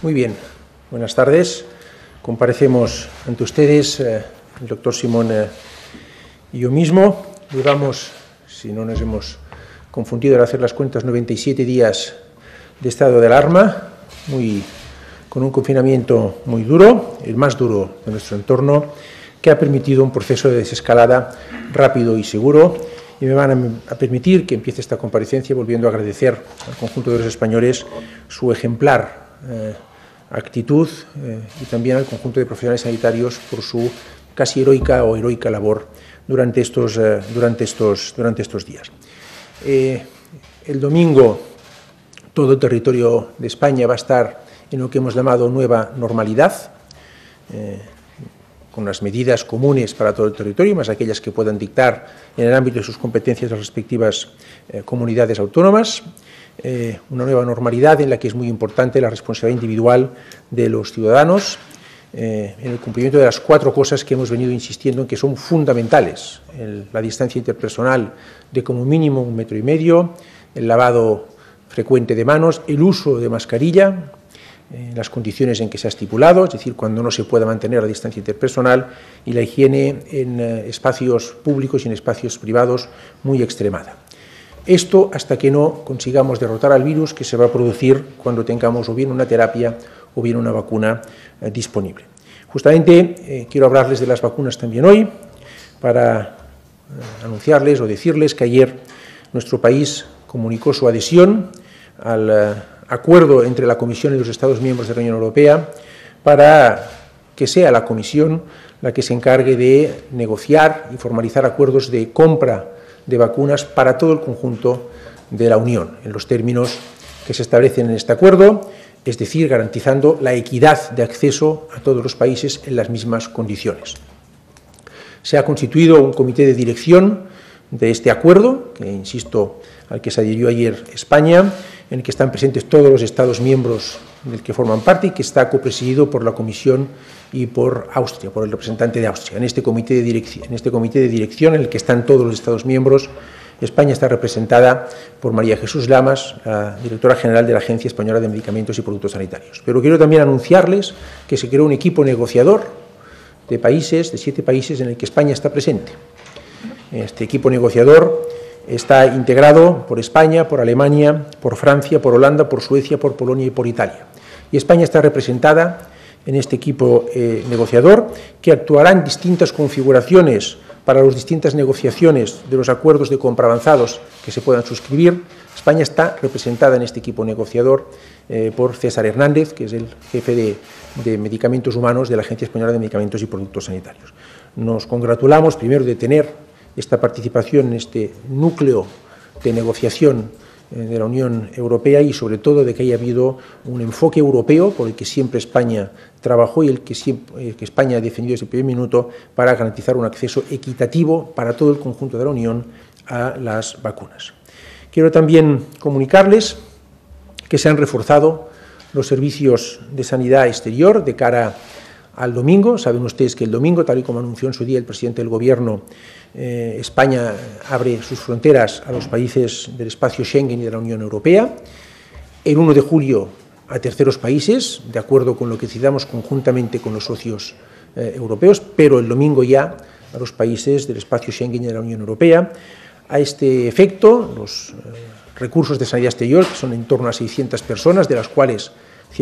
Muy bien, buenas tardes. Comparecemos ante ustedes, el doctor Simón y yo mismo. Llevamos, si no nos hemos confundido al hacer las cuentas, 97 días de estado de alarma, con un confinamiento muy duro, el más duro de nuestro entorno, que ha permitido un proceso de desescalada rápido y seguro. Y me van a permitir que empiece esta comparecencia volviendo a agradecer al conjunto de los españoles su ejemplar actitud y también al conjunto de profesionales sanitarios por su casi heroica labor durante estos días. El domingo todo el territorio de España va a estar en lo que hemos llamado nueva normalidad, con las medidas comunes para todo el territorio, más aquellas que puedan dictar en el ámbito de sus competencias las respectivas comunidades autónomas. Una nueva normalidad en la que es muy importante la responsabilidad individual de los ciudadanos en el cumplimiento de las 4 cosas que hemos venido insistiendo en que son fundamentales: la distancia interpersonal de como mínimo 1,5 metros, el lavado frecuente de manos, el uso de mascarilla en las condiciones en que se ha estipulado, es decir, cuando no se pueda mantener la distancia interpersonal, y la higiene en espacios públicos y en espacios privados muy extremada. Esto hasta que no consigamos derrotar al virus, que se va a producir cuando tengamos o bien una terapia o bien una vacuna disponible. Justamente quiero hablarles de las vacunas también hoy, para anunciarles o decirles que ayer nuestro país comunicó su adhesión al acuerdo entre la Comisión y los Estados miembros de la Unión Europea para que sea la Comisión la que se encargue de negociar y formalizar acuerdos de compra de vacunas para todo el conjunto de la Unión, en los términos que se establecen en este acuerdo, es decir, garantizando la equidad de acceso a todos los países en las mismas condiciones. Se ha constituido un comité de dirección de este acuerdo, que, insisto, al que se adhirió ayer España, en el que están presentes todos los Estados miembros del que forman parte y que está copresidido por la Comisión y por Austria, por el representante de Austria. En este comité de dirección, en el que están todos los Estados miembros, España está representada por María Jesús Lamas, la directora general de la Agencia Española de Medicamentos y Productos Sanitarios. Pero quiero también anunciarles que se creó un equipo negociador de 7 países, en el que España está presente. Este equipo negociador está integrado por España, por Alemania, por Francia, por Holanda, por Suecia, por Polonia y por Italia. Y España está representada en este equipo negociador, que actuará en distintas configuraciones para las distintas negociaciones de los acuerdos de compra avanzados que se puedan suscribir. España está representada en este equipo negociador por César Hernández, que es el jefe de medicamentos humanos de la Agencia Española de Medicamentos y Productos Sanitarios. Nos congratulamos primero de tener esta participación en este núcleo de negociación de la Unión Europea y, sobre todo, de que haya habido un enfoque europeo por el que siempre España trabajó y el que España ha defendido desde el primer minuto para garantizar un acceso equitativo para todo el conjunto de la Unión a las vacunas. Quiero también comunicarles que se han reforzado los servicios de sanidad exterior de cara al domingo. Saben ustedes que el domingo, tal y como anunció en su día el presidente del Gobierno, España abre sus fronteras a los países del espacio Schengen y de la Unión Europea. El 1 de julio a terceros países, de acuerdo con lo que decidamos conjuntamente con los socios europeos, pero el domingo ya a los países del espacio Schengen y de la Unión Europea. A este efecto, los recursos de sanidad exterior, que son en torno a 600 personas, de las cuales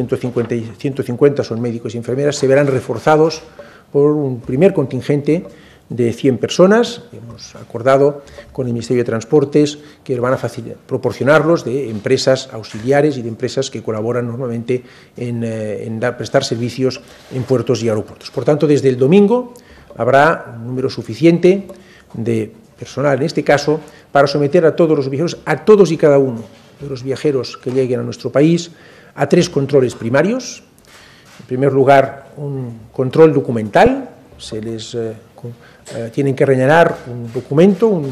150 son médicos y enfermeras, se verán reforzados por un primer contingente de 100 personas. Hemos acordado con el Ministerio de Transportes que van a proporcionarlos de empresas auxiliares y de empresas que colaboran normalmente en prestar servicios en puertos y aeropuertos. Por tanto, desde el domingo habrá un número suficiente de personal, en este caso, para someter a todos los viajeros, a todos y cada uno de los viajeros que lleguen a nuestro país, a 3 controles primarios. En primer lugar, un control documental. Se les tienen que rellenar un documento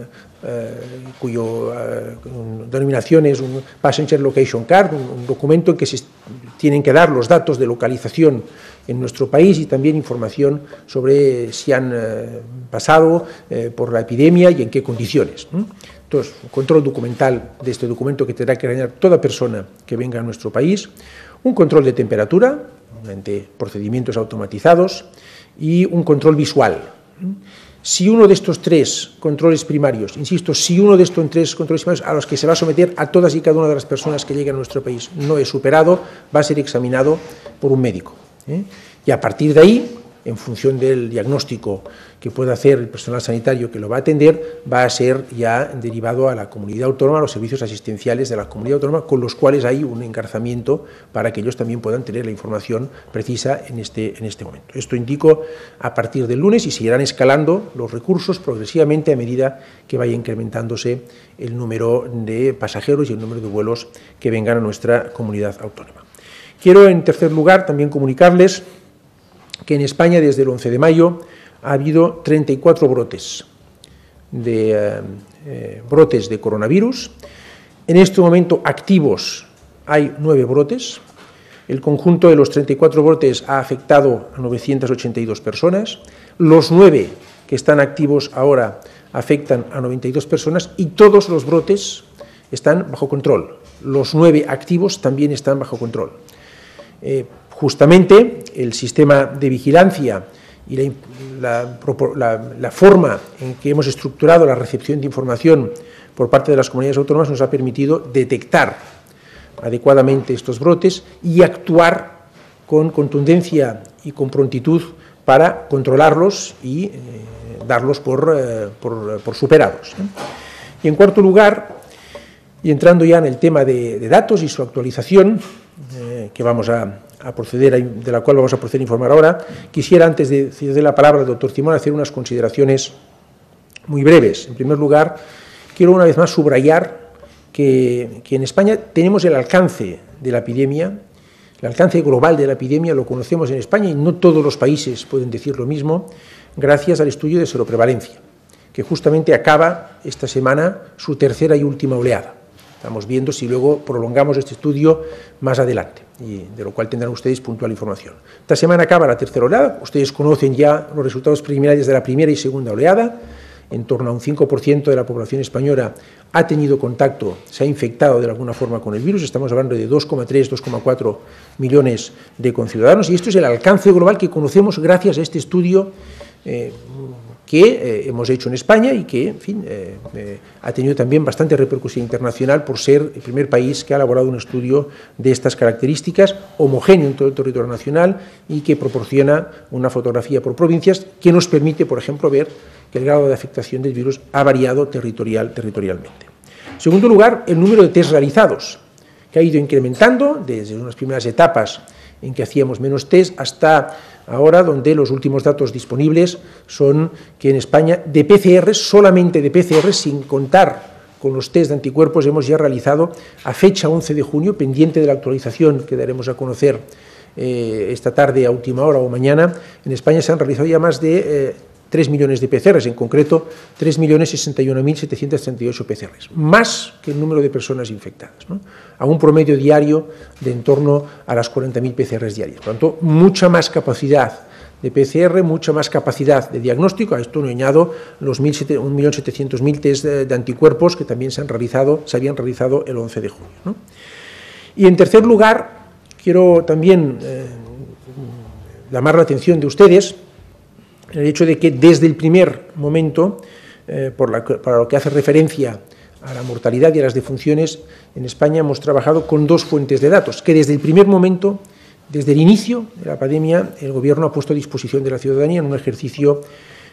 cuyo denominación es un Passenger Location Card, un documento en que se tienen que dar los datos de localización en nuestro país y también información sobre si han pasado por la epidemia y en qué condiciones. Entonces, un control documental de este documento que tendrá que rellenar toda persona que venga a nuestro país, un control de temperatura, mediante procedimientos automatizados, y un control visual. Si uno de estos tres controles primarios, insisto, si uno de estos tres controles primarios a los que se va a someter a todas y cada una de las personas que lleguen a nuestro país no es superado, va a ser examinado por un médico. Y a partir de ahí, en función del diagnóstico que pueda hacer el personal sanitario que lo va a atender, va a ser ya derivado a la comunidad autónoma, a los servicios asistenciales de la comunidad autónoma, con los cuales hay un engarzamiento para que ellos también puedan tener la información precisa en este momento. Esto indico a partir del lunes y seguirán escalando los recursos progresivamente a medida que vaya incrementándose el número de pasajeros y el número de vuelos que vengan a nuestra comunidad autónoma. Quiero, en tercer lugar, también comunicarles que en España, desde el 11 de mayo, ha habido 34 brotes de coronavirus. En este momento, activos, hay 9 brotes. El conjunto de los 34 brotes ha afectado a 982 personas. Los 9 que están activos ahora afectan a 92 personas y todos los brotes están bajo control. Los 9 activos también están bajo control. Justamente el sistema de vigilancia y la forma en que hemos estructurado la recepción de información por parte de las comunidades autónomas nos ha permitido detectar adecuadamente estos brotes y actuar con contundencia y con prontitud para controlarlos y darlos por superados. Y en cuarto lugar, y entrando ya en el tema de datos y su actualización, que vamos a proceder, de la cual vamos a proceder a informar ahora, quisiera, antes de ceder la palabra al doctor Simón, hacer unas consideraciones muy breves. En primer lugar, quiero una vez más subrayar que en España tenemos el alcance de la epidemia, el alcance global de la epidemia lo conocemos en España y no todos los países pueden decir lo mismo, gracias al estudio de seroprevalencia, que justamente acaba esta semana su tercera y última oleada. Estamos viendo si luego prolongamos este estudio más adelante, y de lo cual tendrán ustedes puntual información. Esta semana acaba la tercera oleada, ustedes conocen ya los resultados preliminares de la primera y segunda oleada, en torno a un 5% de la población española ha tenido contacto, se ha infectado de alguna forma con el virus, estamos hablando de 2,3, 2,4 millones de conciudadanos, y esto es el alcance global que conocemos gracias a este estudio que hemos hecho en España y que, en fin, ha tenido también bastante repercusión internacional por ser el primer país que ha elaborado un estudio de estas características, homogéneo en todo el territorio nacional y que proporciona una fotografía por provincias que nos permite, por ejemplo, ver que el grado de afectación del virus ha variado territorialmente. En segundo lugar, el número de test realizados, que ha ido incrementando desde unas primeras etapas en que hacíamos menos test hasta ahora, donde los últimos datos disponibles son que en España de PCR, solamente de PCR, sin contar con los test de anticuerpos, hemos ya realizado a fecha 11 de junio, pendiente de la actualización que daremos a conocer esta tarde a última hora o mañana, en España se han realizado ya más de 3 millones de PCRs, en concreto 3.061.738 PCRs, más que el número de personas infectadas, ¿no? A un promedio diario de en torno a las 40.000 PCRs diarias. Por lo tanto, mucha más capacidad de PCR, mucha más capacidad de diagnóstico. A esto no añado los 1.700.000 test de anticuerpos que también se habían realizado el 11 de junio, ¿no? Y en tercer lugar, quiero también llamar la atención de ustedes el hecho de que desde el primer momento, para lo que hace referencia a la mortalidad y a las defunciones, en España hemos trabajado con 2 fuentes de datos, que desde el primer momento, desde el inicio de la pandemia, el Gobierno ha puesto a disposición de la ciudadanía en un ejercicio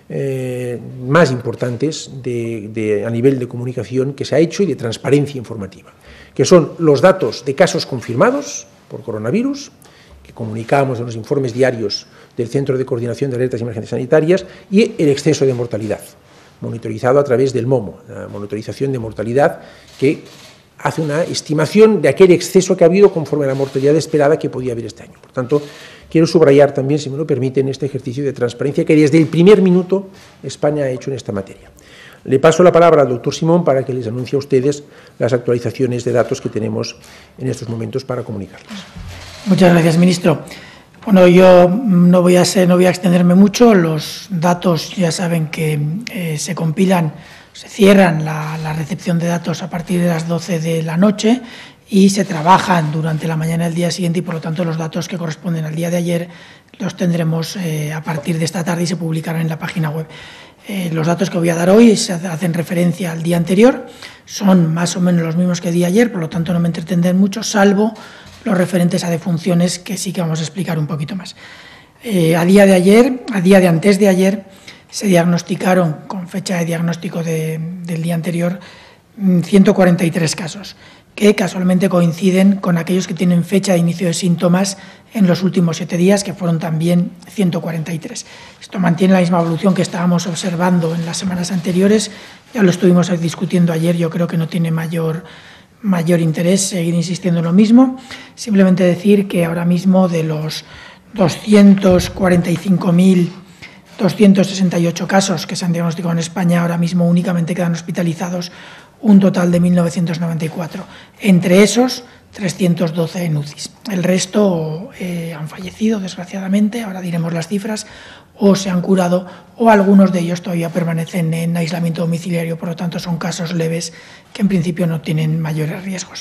más importantes a nivel de comunicación que se ha hecho y de transparencia informativa, que son los datos de casos confirmados por coronavirus, que comunicábamos en los informes diarios del Centro de Coordinación de Alertas y Emergencias Sanitarias, y el exceso de mortalidad, monitorizado a través del MOMO, la monitorización de mortalidad, que hace una estimación de aquel exceso que ha habido conforme a la mortalidad esperada que podía haber este año. Por tanto, quiero subrayar también, si me lo permiten, este ejercicio de transparencia que desde el primer minuto España ha hecho en esta materia. Le paso la palabra al doctor Simón para que les anuncie a ustedes las actualizaciones de datos que tenemos en estos momentos para comunicarles. Muchas gracias, ministro. Bueno, yo no voy a extenderme mucho. Los datos ya saben que se compilan, se cierran la recepción de datos a partir de las 12 de la noche y se trabajan durante la mañana del día siguiente y, por lo tanto, los datos que corresponden al día de ayer los tendremos a partir de esta tarde y se publicarán en la página web. Los datos que voy a dar hoy se hacen referencia al día anterior, son más o menos los mismos que di ayer, por lo tanto no me entretendré mucho, salvo los referentes a defunciones, que sí que vamos a explicar un poquito más. A día de antes de ayer, se diagnosticaron, con fecha de diagnóstico del día anterior, 143 casos, que casualmente coinciden con aquellos que tienen fecha de inicio de síntomas en los últimos 7 días, que fueron también 143. Esto mantiene la misma evolución que estábamos observando en las semanas anteriores, ya lo estuvimos discutiendo ayer, yo creo que no tiene mayor interés seguir insistiendo en lo mismo, simplemente decir que ahora mismo de los 245.268 casos que se han diagnosticado en España, ahora mismo únicamente quedan hospitalizados un total de 1.994. Entre esos, 312 en UCIs. El resto han fallecido, desgraciadamente, ahora diremos las cifras, o se han curado, o algunos de ellos todavía permanecen en aislamiento domiciliario, por lo tanto son casos leves que en principio no tienen mayores riesgos.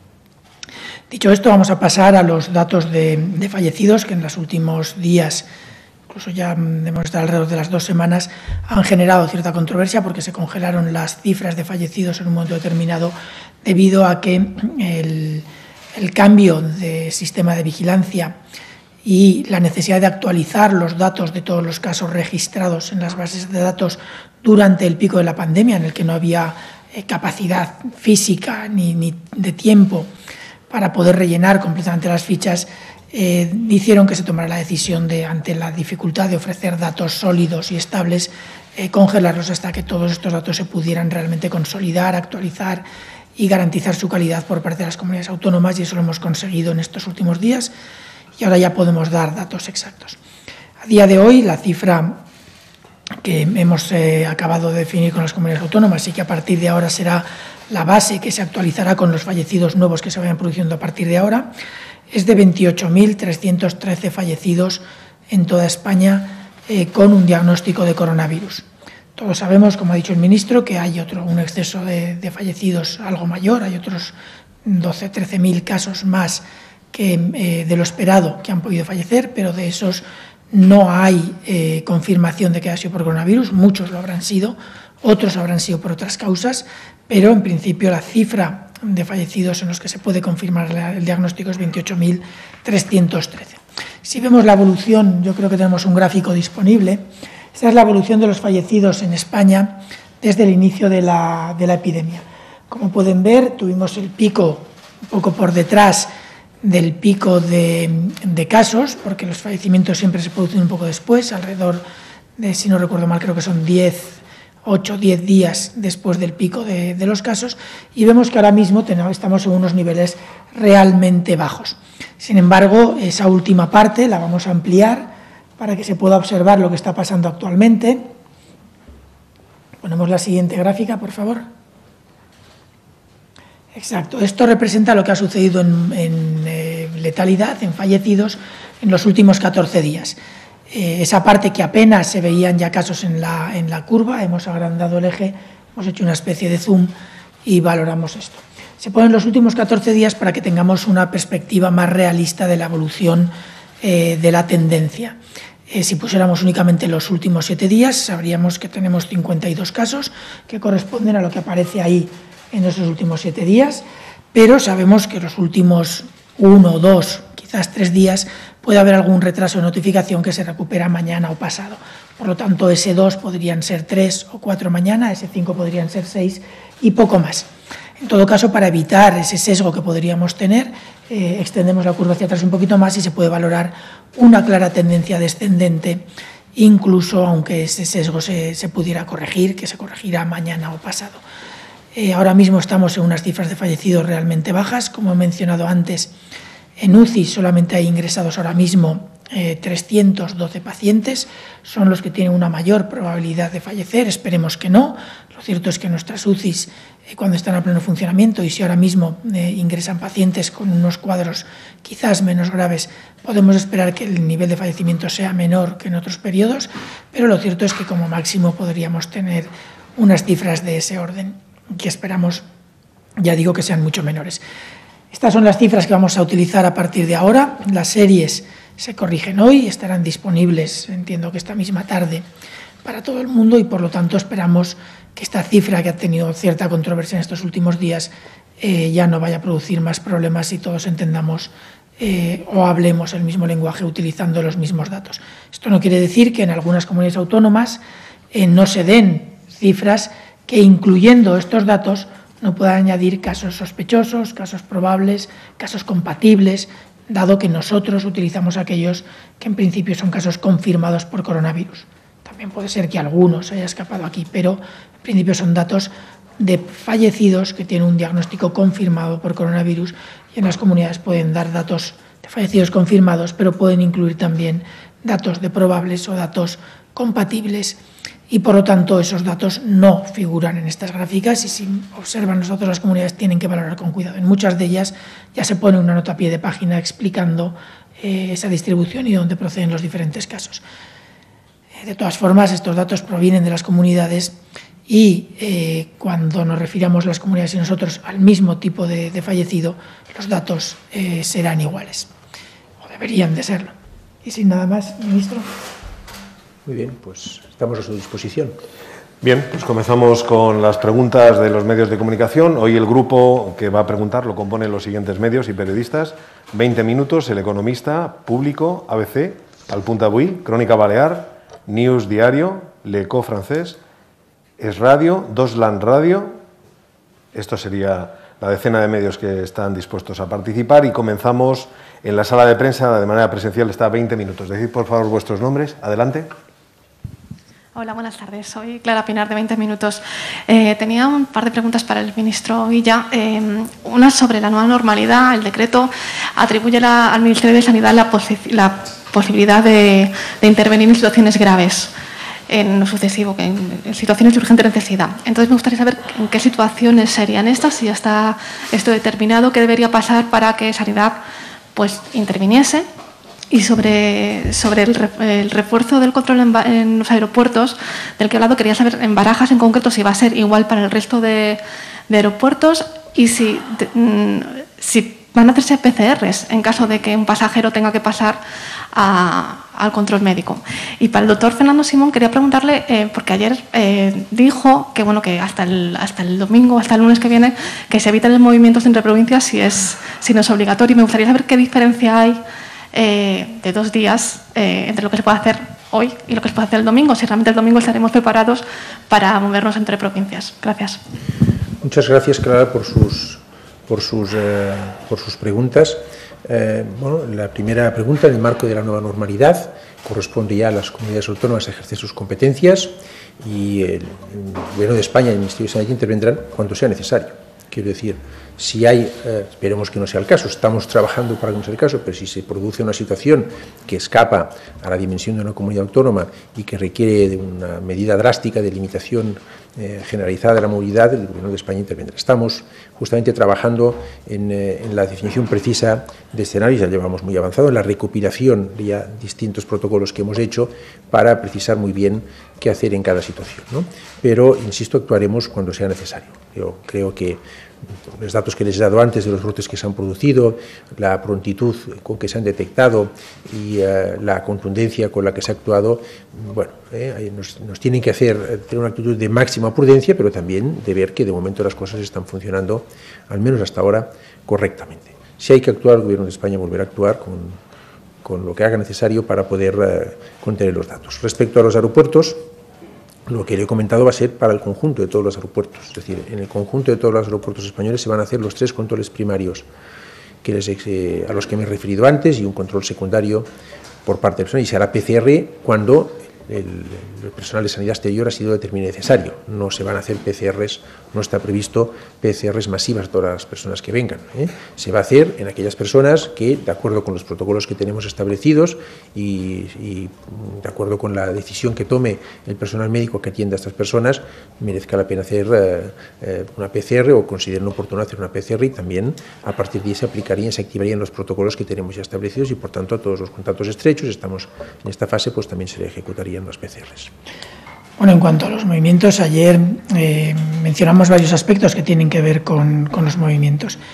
Dicho esto, vamos a pasar a los datos de fallecidos, que en los últimos días, incluso ya debemos estar alrededor de las 2 semanas, han generado cierta controversia porque se congelaron las cifras de fallecidos en un momento determinado debido a que el cambio de sistema de vigilancia y la necesidad de actualizar los datos de todos los casos registrados en las bases de datos durante el pico de la pandemia, en el que no había capacidad física ni de tiempo para poder rellenar completamente las fichas, hicieron que se tomara la decisión de, ante la dificultad de ofrecer datos sólidos y estables, congelarlos hasta que todos estos datos se pudieran realmente consolidar, actualizar y garantizar su calidad por parte de las comunidades autónomas, y eso lo hemos conseguido en estos últimos días y ahora ya podemos dar datos exactos. A día de hoy, la cifra que hemos acabado de definir con las comunidades autónomas y que a partir de ahora será la base que se actualizará con los fallecidos nuevos que se vayan produciendo a partir de ahora, es de 28.313 fallecidos en toda España con un diagnóstico de coronavirus. Todos sabemos, como ha dicho el ministro, que hay un exceso de fallecidos algo mayor, hay otros 13.000 casos más que de lo esperado que han podido fallecer, pero de esos no hay confirmación de que haya sido por coronavirus, muchos lo habrán sido, otros habrán sido por otras causas, pero en principio la cifra de fallecidos en los que se puede confirmar el diagnóstico es 28.313. Si vemos la evolución, yo creo que tenemos un gráfico disponible. Esta es la evolución de los fallecidos en España desde el inicio de la epidemia. Como pueden ver, tuvimos el pico un poco por detrás del pico de casos, porque los fallecimientos siempre se producen un poco después, alrededor de, si no recuerdo mal, creo que son 8 o 10 días después del pico de los casos, y vemos que ahora mismo estamos en unos niveles realmente bajos. Sin embargo, esa última parte la vamos a ampliar para que se pueda observar lo que está pasando actualmente. Ponemos la siguiente gráfica, por favor. Exacto. Esto representa lo que ha sucedido en letalidad, en fallecidos, en los últimos 14 días. Esa parte que apenas se veían ya casos en la curva, hemos agrandado el eje, hemos hecho una especie de zoom y valoramos esto. Se ponen los últimos 14 días para que tengamos una perspectiva más realista de la evolución de la tendencia. Si pusiéramos únicamente los últimos 7 días, sabríamos que tenemos 52 casos que corresponden a lo que aparece ahí en esos últimos 7 días, pero sabemos que los últimos 1, 2, quizás 3 días puede haber algún retraso de notificación que se recupera mañana o pasado. Por lo tanto, ese 2 podrían ser 3 o 4 mañana, ese 5 podrían ser 6 y poco más. En todo caso, para evitar ese sesgo que podríamos tener, extendemos la curva hacia atrás un poquito más y se puede valorar una clara tendencia descendente, incluso aunque ese sesgo se pudiera corregir, que se corregirá mañana o pasado. Ahora mismo estamos en unas cifras de fallecidos realmente bajas. Como he mencionado antes, en UCI solamente hay ingresados ahora mismo 312 pacientes, son los que tienen una mayor probabilidad de fallecer, esperemos que no. Lo cierto es que nuestras UCIs, cuando están a pleno funcionamiento, y si ahora mismo ingresan pacientes con unos cuadros quizás menos graves, podemos esperar que el nivel de fallecimiento sea menor que en otros periodos, pero lo cierto es que como máximo podríamos tener unas cifras de ese orden, que esperamos, ya digo, que sean mucho menores. Estas son las cifras que vamos a utilizar a partir de ahora. Las series se corrigen hoy, estarán disponibles, entiendo que esta misma tarde, para todo el mundo y, por lo tanto, esperamos que esta cifra, que ha tenido cierta controversia en estos últimos días, ya no vaya a producir más problemas y todos entendamos o hablemos el mismo lenguaje utilizando los mismos datos. Esto no quiere decir que en algunas comunidades autónomas no se den cifras que, incluyendo estos datos, no puedan añadir casos sospechosos, casos probables, casos compatibles, dado que nosotros utilizamos aquellos que en principio son casos confirmados por coronavirus. También puede ser que alguno se haya escapado aquí, pero en principio son datos de fallecidos que tienen un diagnóstico confirmado por coronavirus, y en las comunidades pueden dar datos de fallecidos confirmados, pero pueden incluir también datos de probables o datos compatibles, y por lo tanto esos datos no figuran en estas gráficas, y si observan nosotros, las comunidades tienen que valorar con cuidado. En muchas de ellas ya se pone una nota a pie de página explicando esa distribución y dónde proceden los diferentes casos. De todas formas, estos datos provienen de las comunidades y cuando nos refiramos las comunidades y nosotros al mismo tipo de fallecido, los datos serán iguales, o deberían de serlo. Y sin nada más, ministro. Muy bien, pues estamos a su disposición. Bien, pues comenzamos con las preguntas de los medios de comunicación. Hoy el grupo que va a preguntar lo componen los siguientes medios y periodistas. 20 minutos, El Economista, Público, ABC, El Punt Avui, Crónica Balear, News Diario, L'Eco francés, Es Radio, Dosland Radio. Esto sería la decena de medios que están dispuestos a participar, y comenzamos en la sala de prensa de manera presencial. Está a 20 minutos. Decid, por favor, vuestros nombres. Adelante. Hola, buenas tardes. Soy Clara Pinar, de 20 minutos. Tenía un par de preguntas para el ministro Illa. Una sobre la nueva normalidad. El decreto atribuye al Ministerio de Sanidad la posibilidad de intervenir en situaciones graves, en lo sucesivo, en situaciones de urgente necesidad. Entonces, me gustaría saber en qué situaciones serían estas, si ya está esto determinado, qué debería pasar para que Sanidad pues interviniese. Y sobre el refuerzo del control en los aeropuertos, del que he hablado, quería saber en Barajas en concreto si va a ser igual para el resto de aeropuertos, y si van a hacerse PCRs en caso de que un pasajero tenga que pasar al control médico. Y para el doctor Fernando Simón quería preguntarle, porque ayer dijo que, bueno, que hasta el domingo, hasta el lunes que viene, que se eviten los movimientos entre provincias si no es obligatorio. Y me gustaría saber qué diferencia hay de 2 días entre lo que se puede hacer hoy y lo que se puede hacer el domingo, si realmente el domingo estaremos preparados para movernos entre provincias. Gracias. Muchas gracias, Clara, por sus preguntas. Bueno, la primera pregunta, en el marco de la nueva normalidad, corresponde ya a las comunidades autónomas a ejercer sus competencias, y el Gobierno de España y el Ministerio de Sanidad intervendrán cuando sea necesario. Quiero decir, si hay, esperemos que no sea el caso, estamos trabajando para que no sea el caso, pero si se produce una situación que escapa a la dimensión de una comunidad autónoma y que requiere de una medida drástica de limitación generalizada de la movilidad, el Gobierno de España intervendrá. Estamos justamente trabajando en la definición precisa de escenarios, ya llevamos muy avanzado, en la recopilación de ya distintos protocolos que hemos hecho para precisar muy bien qué hacer en cada situación, ¿no? Pero, insisto, actuaremos cuando sea necesario. Yo creo que los datos que les he dado antes de los brotes que se han producido, la prontitud con que se han detectado y la contundencia con la que se ha actuado, bueno, nos tienen que hacer tener una actitud de máxima prudencia, pero también de ver que de momento las cosas están funcionando, al menos hasta ahora, correctamente. Si hay que actuar, el Gobierno de España volverá a actuar con lo que haga necesario para poder contener los datos. Respecto a los aeropuertos, lo que le he comentado va a ser para el conjunto de todos los aeropuertos. Es decir, en el conjunto de todos los aeropuertos españoles se van a hacer los 3 controles primarios a los que me he referido antes, y un control secundario por parte de personas, y se hará PCR cuando el personal de sanidad exterior ha sido determinado necesario. No se van a hacer PCRs, no está previsto PCRs masivas a todas las personas que vengan, ¿eh? Se va a hacer en aquellas personas que, de acuerdo con los protocolos que tenemos establecidos y de acuerdo con la decisión que tome el personal médico que atienda a estas personas, merezca la pena hacer una PCR o consideren oportuno hacer una PCR, y también a partir de ahí se aplicarían, se activarían los protocolos que tenemos ya establecidos, y por tanto a todos los contactos estrechos, estamos en esta fase, pues también se ejecutarían las PCRs. Bueno, en cuanto a los movimientos, ayer mencionamos varios aspectos que tienen que ver con los movimientos.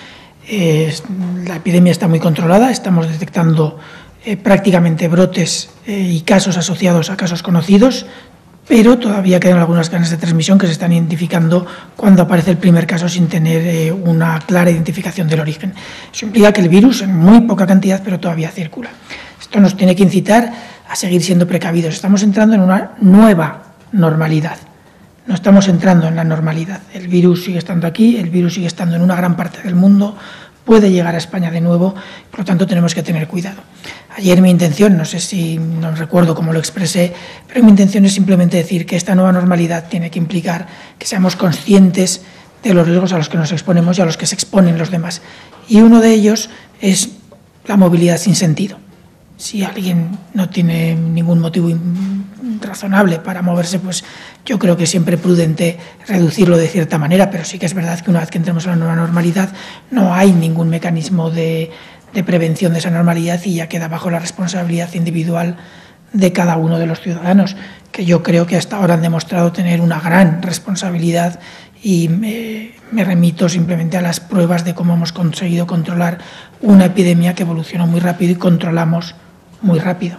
La epidemia está muy controlada, estamos detectando prácticamente brotes y casos asociados a casos conocidos, pero todavía quedan algunas cadenas de transmisión que se están identificando cuando aparece el primer caso sin tener una clara identificación del origen. Eso implica que el virus, en muy poca cantidad, pero todavía circula. Esto nos tiene que incitar a seguir siendo precavidos. Estamos entrando en una nueva normalidad. No estamos entrando en la normalidad. El virus sigue estando aquí, el virus sigue estando en una gran parte del mundo, puede llegar a España de nuevo, por lo tanto tenemos que tener cuidado. Ayer mi intención, no sé si no recuerdo cómo lo expresé, pero mi intención es simplemente decir que esta nueva normalidad tiene que implicar que seamos conscientes de los riesgos a los que nos exponemos y a los que se exponen los demás. Y uno de ellos es la movilidad sin sentido. Si alguien no tiene ningún motivo razonable para moverse, pues yo creo que es siempre prudente reducirlo de cierta manera, pero sí que es verdad que una vez que entremos en la nueva normalidad no hay ningún mecanismo de prevención de esa normalidad y ya queda bajo la responsabilidad individual de cada uno de los ciudadanos, que yo creo que hasta ahora han demostrado tener una gran responsabilidad y me remito simplemente a las pruebas de cómo hemos conseguido controlar una epidemia que evolucionó muy rápido y controlamos muy rápido.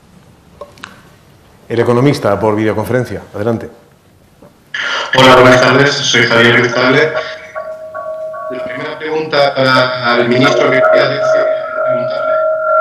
El economista por videoconferencia. Adelante. Hola, buenas tardes. Soy Javier Rizalde. La primera pregunta al ministro que quería preguntarle.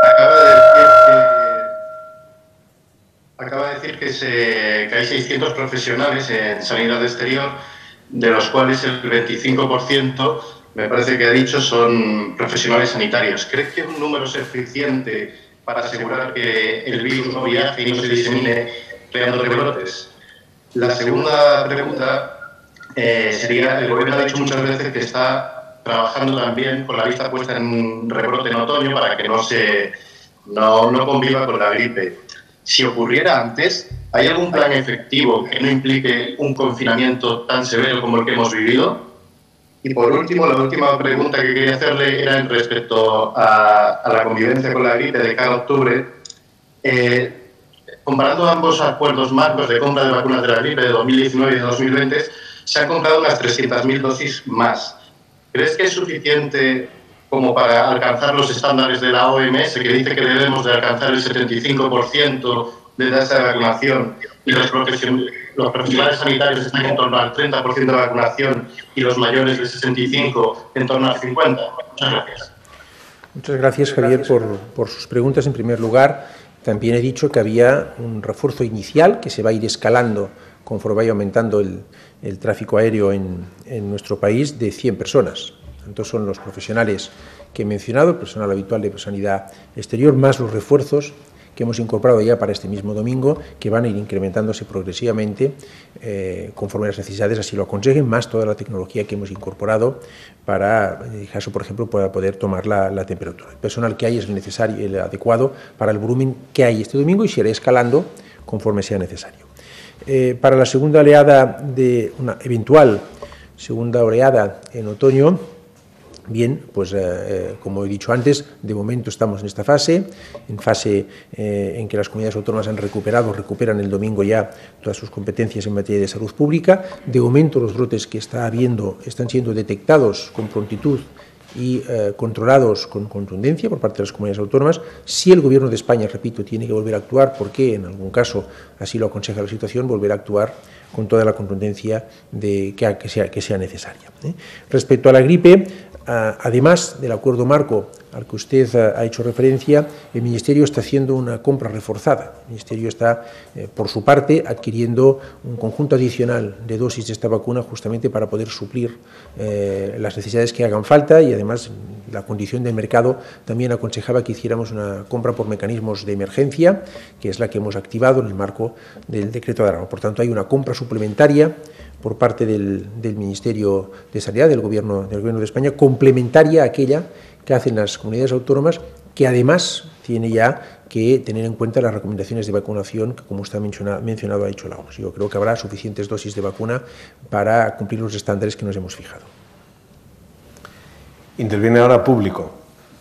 Acaba de decir que hay 600 profesionales en sanidad exterior, de los cuales el 25%, me parece que ha dicho, son profesionales sanitarios. ¿Cree que un número es suficiente para asegurar que el virus no viaje y no se disemine creando rebrotes? La segunda pregunta sería, el Gobierno ha dicho muchas veces que está trabajando también con la vista puesta en rebrote en otoño para que no conviva con la gripe. Si ocurriera antes, ¿hay algún plan efectivo que no implique un confinamiento tan severo como el que hemos vivido? Y por último, la última pregunta que quería hacerle era en respecto a la convivencia con la gripe de cada octubre. Comparando ambos acuerdos marcos de compra de vacunas de la gripe de 2019 y de 2020, se han comprado unas 300.000 dosis más. ¿Crees que es suficiente como para alcanzar los estándares de la OMS, que dice que debemos de alcanzar el 75% de tasa de vacunación y los profesionales sanitarios están en torno al 30% de vacunación y los mayores de 65 en torno al 50%? Muchas gracias. Muchas gracias, Javier, por sus preguntas. En primer lugar, también he dicho que había un refuerzo inicial que se va a ir escalando conforme vaya aumentando el tráfico aéreo en nuestro país de 100 personas. Tanto son los profesionales que he mencionado, el personal habitual de sanidad exterior, más los refuerzos que hemos incorporado ya para este mismo domingo, que van a ir incrementándose progresivamente conforme las necesidades así lo aconsejen, más toda la tecnología que hemos incorporado para, en el caso, por ejemplo, para poder tomar la temperatura. El personal que hay es el necesario, el adecuado para el volumen que hay este domingo y se irá escalando conforme sea necesario. Para la segunda oleada de una eventual segunda oleada en otoño, bien, pues como he dicho antes, de momento estamos en esta fase, en que las comunidades autónomas recuperan el domingo ya todas sus competencias en materia de salud pública. De momento los brotes que está habiendo están siendo detectados con prontitud y controlados con contundencia por parte de las comunidades autónomas. Si el Gobierno de España, repito, tiene que volver a actuar, porque en algún caso así lo aconseja la situación, volverá a actuar con toda la contundencia que sea necesaria. Respecto a la gripe, además del acuerdo marco al que usted ha hecho referencia, el Ministerio está haciendo una compra reforzada. El Ministerio está, por su parte, adquiriendo un conjunto adicional de dosis de esta vacuna justamente para poder suplir las necesidades que hagan falta, y además la condición del mercado también aconsejaba que hiciéramos una compra por mecanismos de emergencia, que es la que hemos activado en el marco del decreto de alarma. Por tanto, hay una compra suplementaria por parte del Ministerio de Sanidad, del Gobierno de España, complementaria a aquella que hacen las comunidades autónomas, que además tiene ya que tener en cuenta las recomendaciones de vacunación que, como usted ha mencionado, ha hecho la OMS. Yo creo que habrá suficientes dosis de vacuna para cumplir los estándares que nos hemos fijado. Interviene ahora público.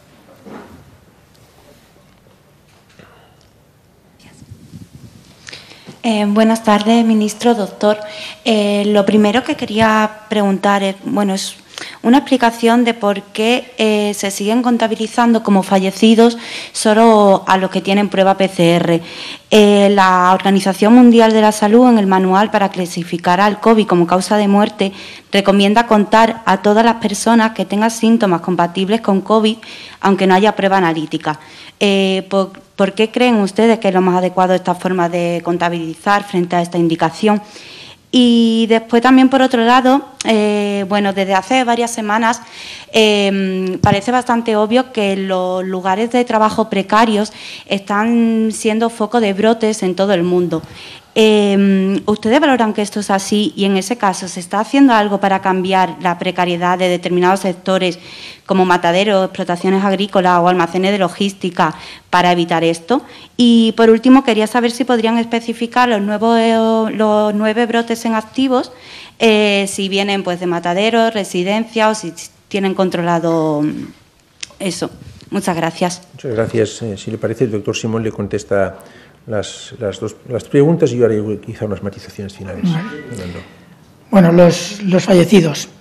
Buenas tardes, ministro, doctor. Lo primero que quería preguntar es una explicación de por qué se siguen contabilizando como fallecidos solo a los que tienen prueba PCR. La Organización Mundial de la Salud, en el manual para clasificar al COVID como causa de muerte, recomienda contar a todas las personas que tengan síntomas compatibles con COVID, aunque no haya prueba analítica. ¿Por qué creen ustedes que es lo más adecuado esta forma de contabilizar frente a esta indicación? Y después también, por otro lado, bueno, desde hace varias semanas parece bastante obvio que los lugares de trabajo precarios están siendo foco de brotes en todo el mundo. ¿Ustedes valoran que esto es así y en ese caso se está haciendo algo para cambiar la precariedad de determinados sectores como mataderos, explotaciones agrícolas o almacenes de logística para evitar esto? Y por último, quería saber si podrían especificar los 9 brotes en activos, si vienen pues de mataderos, residencias o si tienen controlado eso. Muchas gracias. Muchas gracias. Si le parece, el doctor Simón le contesta las preguntas y yo haré quizá unas matizaciones finales. Bueno, los fallecidos.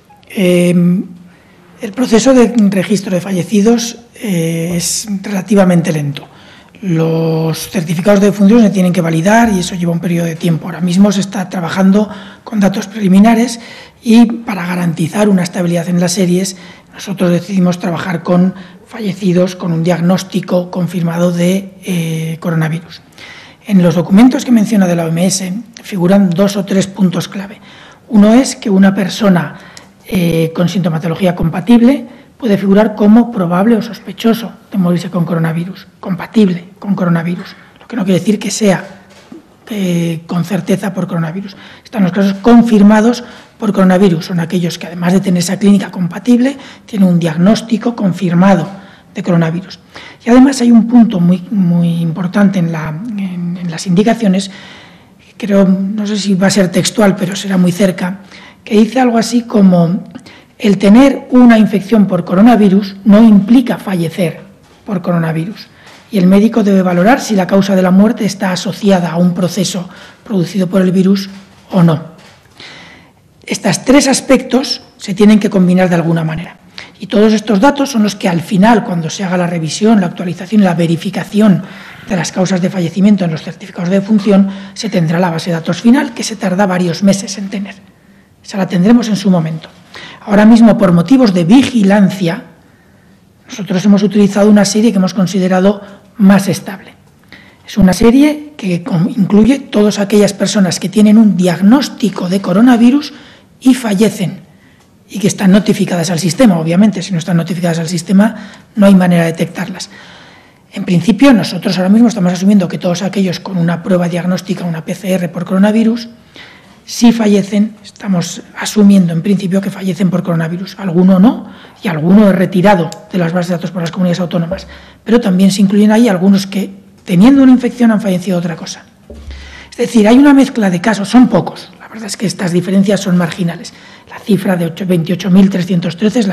El proceso de registro de fallecidos es relativamente lento. Los certificados de defunción se tienen que validar y eso lleva un periodo de tiempo. Ahora mismo se está trabajando con datos preliminares y para garantizar una estabilidad en las series, nosotros decidimos trabajar con fallecidos con un diagnóstico confirmado de coronavirus. En los documentos que menciona de la OMS figuran 2 o 3 puntos clave. Uno es que una persona con sintomatología compatible puede figurar como probable o sospechoso de morirse con coronavirus, compatible con coronavirus, lo que no quiere decir que sea con certeza por coronavirus. Están los casos confirmados por coronavirus, son aquellos que además de tener esa clínica compatible, tienen un diagnóstico confirmado de coronavirus. Y además hay un punto muy importante en las indicaciones, creo, no sé si va a ser textual, pero será muy cerca, que dice algo así como: el tener una infección por coronavirus no implica fallecer por coronavirus y el médico debe valorar si la causa de la muerte está asociada a un proceso producido por el virus o no. Estos 3 aspectos se tienen que combinar de alguna manera y todos estos datos son los que al final, cuando se haga la revisión, la actualización y la verificación de las causas de fallecimiento en los certificados de defunción, se tendrá la base de datos final, que se tarda varios meses en tener. Esa la tendremos en su momento. Ahora mismo, por motivos de vigilancia, nosotros hemos utilizado una serie que hemos considerado más estable. Es una serie que incluye todas aquellas personas que tienen un diagnóstico de coronavirus y fallecen y que están notificadas al sistema. Obviamente, si no están notificadas al sistema, no hay manera de detectarlas. En principio, nosotros ahora mismo estamos asumiendo que todos aquellos con una prueba diagnóstica, una PCR por coronavirus, si fallecen, estamos asumiendo en principio que fallecen por coronavirus. Alguno no, y alguno es retirado de las bases de datos por las comunidades autónomas. Pero también se incluyen ahí algunos que, teniendo una infección, han fallecido de otra cosa. Es decir, hay una mezcla de casos, son pocos. La verdad es que estas diferencias son marginales. La cifra de 28.313 es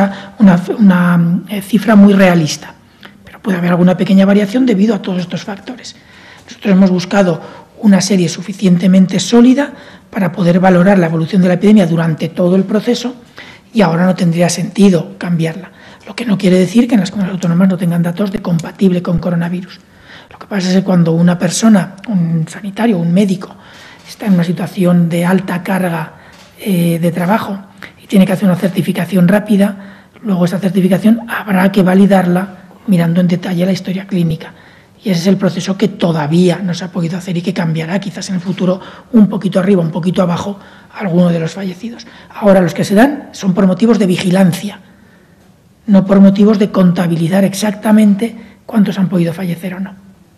una cifra muy realista. Pero puede haber alguna pequeña variación debido a todos estos factores. Nosotros hemos buscado una serie suficientemente sólida para poder valorar la evolución de la epidemia durante todo el proceso y ahora no tendría sentido cambiarla. Lo que no quiere decir que en las comunidades autónomas no tengan datos de compatible con coronavirus. Lo que pasa es que cuando una persona, un sanitario, un médico, está en una situación de alta carga de trabajo y tiene que hacer una certificación rápida, luego esa certificación habrá que validarla mirando en detalle la historia clínica. Y ese es el proceso que todavía no se ha podido hacer y que cambiará quizás en el futuro un poquito arriba, un poquito abajo, alguno de los fallecidos. Ahora los que se dan son por motivos de vigilancia, no por motivos de contabilizar exactamente cuántos han podido fallecer o no.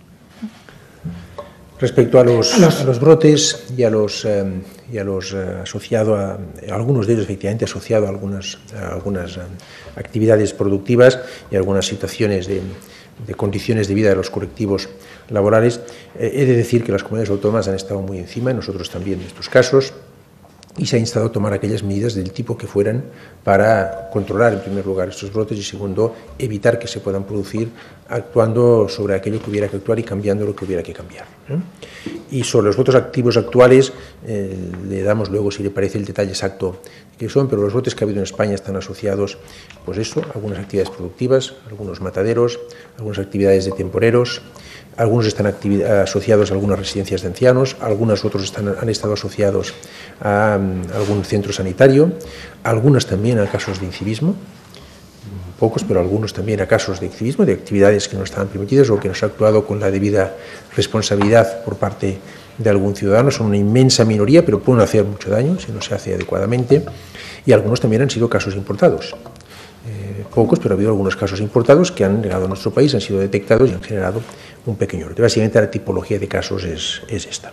Respecto a los brotes y a los asociados a algunos de ellos efectivamente asociados a algunas actividades productivas y algunas situaciones de condiciones de vida de los colectivos laborales, he de decir que las comunidades autónomas han estado muy encima, y nosotros también, de estos casos. y se ha instado a tomar aquellas medidas del tipo que fueran para controlar, en primer lugar, estos brotes y, segundo, evitar que se puedan producir actuando sobre aquello que hubiera que actuar y cambiando lo que hubiera que cambiar. Y sobre los otros activos actuales, le damos luego, si le parece, el detalle exacto que son, pero los brotes que ha habido en España están asociados, pues eso, a algunas actividades productivas, algunos mataderos, algunas actividades de temporeros, algunos están asociados a algunas residencias de ancianos, algunos otros han estado asociados a algún centro sanitario, algunos también a casos de incivismo, pocos, pero algunos también a casos de incivismo, de actividades que no estaban permitidas o que no se ha actuado con la debida responsabilidad por parte de algún ciudadano. Son una inmensa minoría, pero pueden hacer mucho daño si no se hace adecuadamente, y algunos también han sido casos importados. Pocos, pero ha habido algunos casos importados que han llegado a nuestro país, han sido detectados y han generado un pequeño brote. Básicamente la tipología de casos es esta.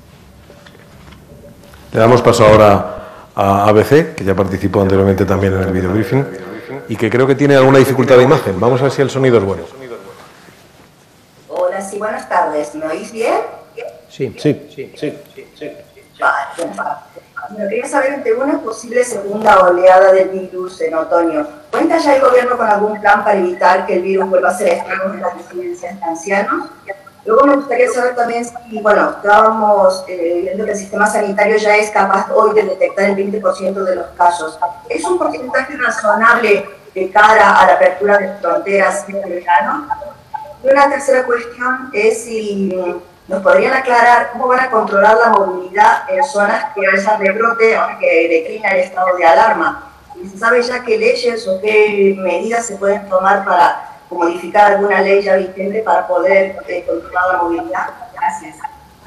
Le damos paso ahora a ABC, que ya participó anteriormente también en el video briefing y que creo que tiene alguna dificultad de imagen. Vamos a ver si el sonido es bueno. Hola, sí, buenas tardes. ¿Me oís bien? Sí. Vale. Bueno, quería saber de una posible segunda oleada del virus en otoño. ¿Cuenta ya el gobierno con algún plan para evitar que el virus vuelva a hacer estragos en las residencias de ancianos? Luego me gustaría saber también si, bueno, estábamos viendo que el sistema sanitario ya es capaz hoy de detectar el 20% de los casos. ¿Es un porcentaje razonable de cara a la apertura de fronteras este verano? Y una tercera cuestión es si nos podrían aclarar cómo van a controlar la movilidad en zonas que hayan rebrote o que declina el estado de alarma. ¿Y se sabe ya qué leyes o qué medidas se pueden tomar para modificar alguna ley ya vigente para poder controlar la movilidad? Gracias.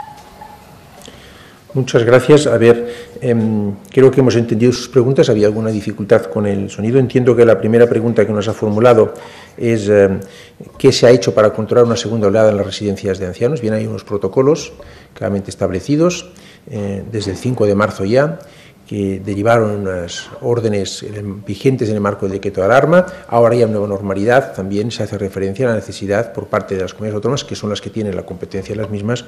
Muchas gracias. A ver, creo que hemos entendido sus preguntas. Había alguna dificultad con el sonido. Entiendo que la primera pregunta que nos ha formulado es ¿qué se ha hecho para controlar una segunda oleada en las residencias de ancianos? Bien, hay unos protocolos claramente establecidos desde el 5 de marzo ya, que derivaron unas órdenes vigentes en el marco del decreto de alarma. Ahora hay una nueva normalidad. También se hace referencia a la necesidad por parte de las comunidades autónomas, que son las que tienen la competencia de las mismas,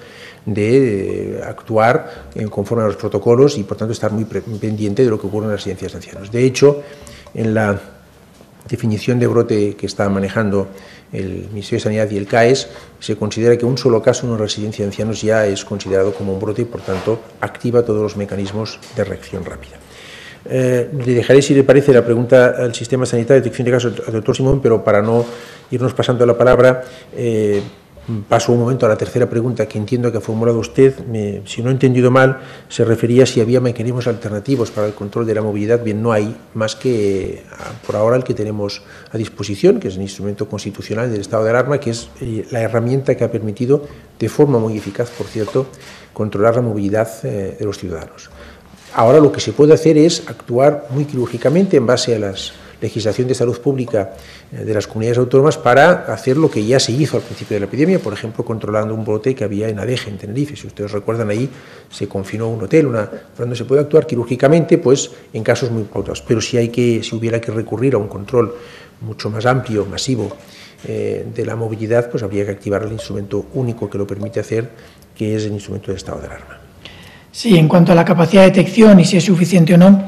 de actuar conforme a los protocolos y, por tanto, estar muy pendiente de lo que ocurre en las residencias de ancianos. De hecho, en la definición de brote que está manejando el Ministerio de Sanidad y el CAES, se considera que un solo caso en una residencia de ancianos ya es considerado como un brote y, por tanto, activa todos los mecanismos de reacción rápida. Le dejaré, si le parece, la pregunta al sistema sanitario de detección de casos al doctor Simón, pero para no irnos pasando la palabra, paso un momento a la tercera pregunta que entiendo que ha formulado usted. Si no he entendido mal, se refería a si había mecanismos alternativos para el control de la movilidad. Bien, no hay más que por ahora el que tenemos a disposición, que es el instrumento constitucional del estado de alarma, que es la herramienta que ha permitido, de forma muy eficaz, por cierto, controlar la movilidad de los ciudadanos. Ahora lo que se puede hacer es actuar muy quirúrgicamente en base a la legislación de salud pública de las comunidades autónomas para hacer lo que ya se hizo al principio de la epidemia, por ejemplo, controlando un brote que había en Adeje, en Tenerife. Si ustedes recuerdan, ahí se confinó un hotel, donde se puede actuar quirúrgicamente, pues en casos muy pautados. Pero si hubiera que recurrir a un control mucho más amplio, masivo, de la movilidad, pues habría que activar el instrumento único que lo permite hacer, que es el instrumento de estado de alarma. Sí, en cuanto a la capacidad de detección y si es suficiente o no,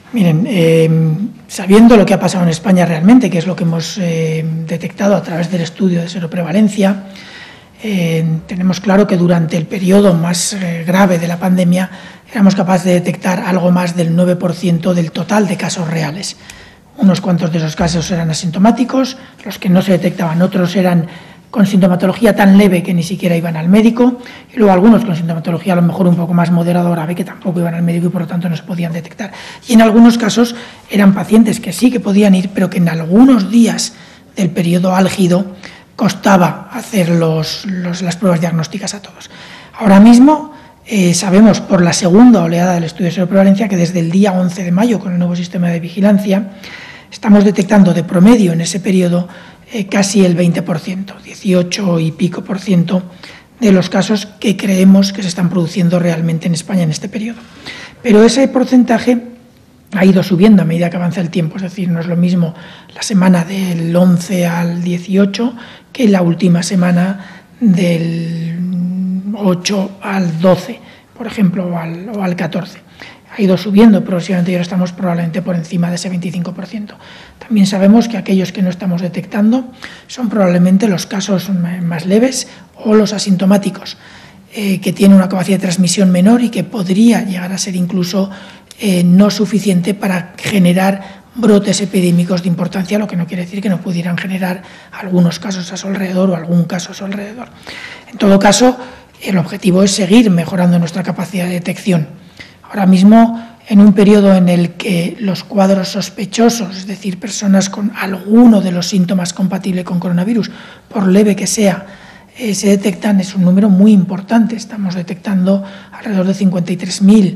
miren, sabiendo lo que ha pasado en España realmente, que es lo que hemos detectado a través del estudio de seroprevalencia, tenemos claro que durante el periodo más grave de la pandemia éramos capaces de detectar algo más del 9% del total de casos reales. Unos cuantos de esos casos eran asintomáticos, los que no se detectaban, otros eran con sintomatología tan leve que ni siquiera iban al médico, y luego algunos con sintomatología a lo mejor un poco más moderada o grave que tampoco iban al médico y por lo tanto no se podían detectar. Y en algunos casos eran pacientes que sí que podían ir, pero que en algunos días del periodo álgido costaba hacer las pruebas diagnósticas a todos. Ahora mismo sabemos por la segunda oleada del estudio de seroprevalencia que desde el día 11 de mayo, con el nuevo sistema de vigilancia, estamos detectando de promedio en ese periodo casi el 20%, 18 y pico por ciento de los casos que creemos que se están produciendo realmente en España en este periodo. Pero ese porcentaje ha ido subiendo a medida que avanza el tiempo, es decir, no es lo mismo la semana del 11 al 18 que la última semana del 8 al 12, por ejemplo, o al 14. ha ido subiendo progresivamente y ahora estamos probablemente por encima de ese 25%. También sabemos que aquellos que no estamos detectando son probablemente los casos más leves o los asintomáticos, que tienen una capacidad de transmisión menor y que podría llegar a ser incluso no suficiente para generar brotes epidémicos de importancia, lo que no quiere decir que no pudieran generar algunos casos a su alrededor o algún caso a su alrededor. En todo caso, el objetivo es seguir mejorando nuestra capacidad de detección. Ahora mismo, en un periodo en el que los cuadros sospechosos, es decir, personas con alguno de los síntomas compatible con coronavirus, por leve que sea, se detectan, es un número muy importante. Estamos detectando alrededor de 53.000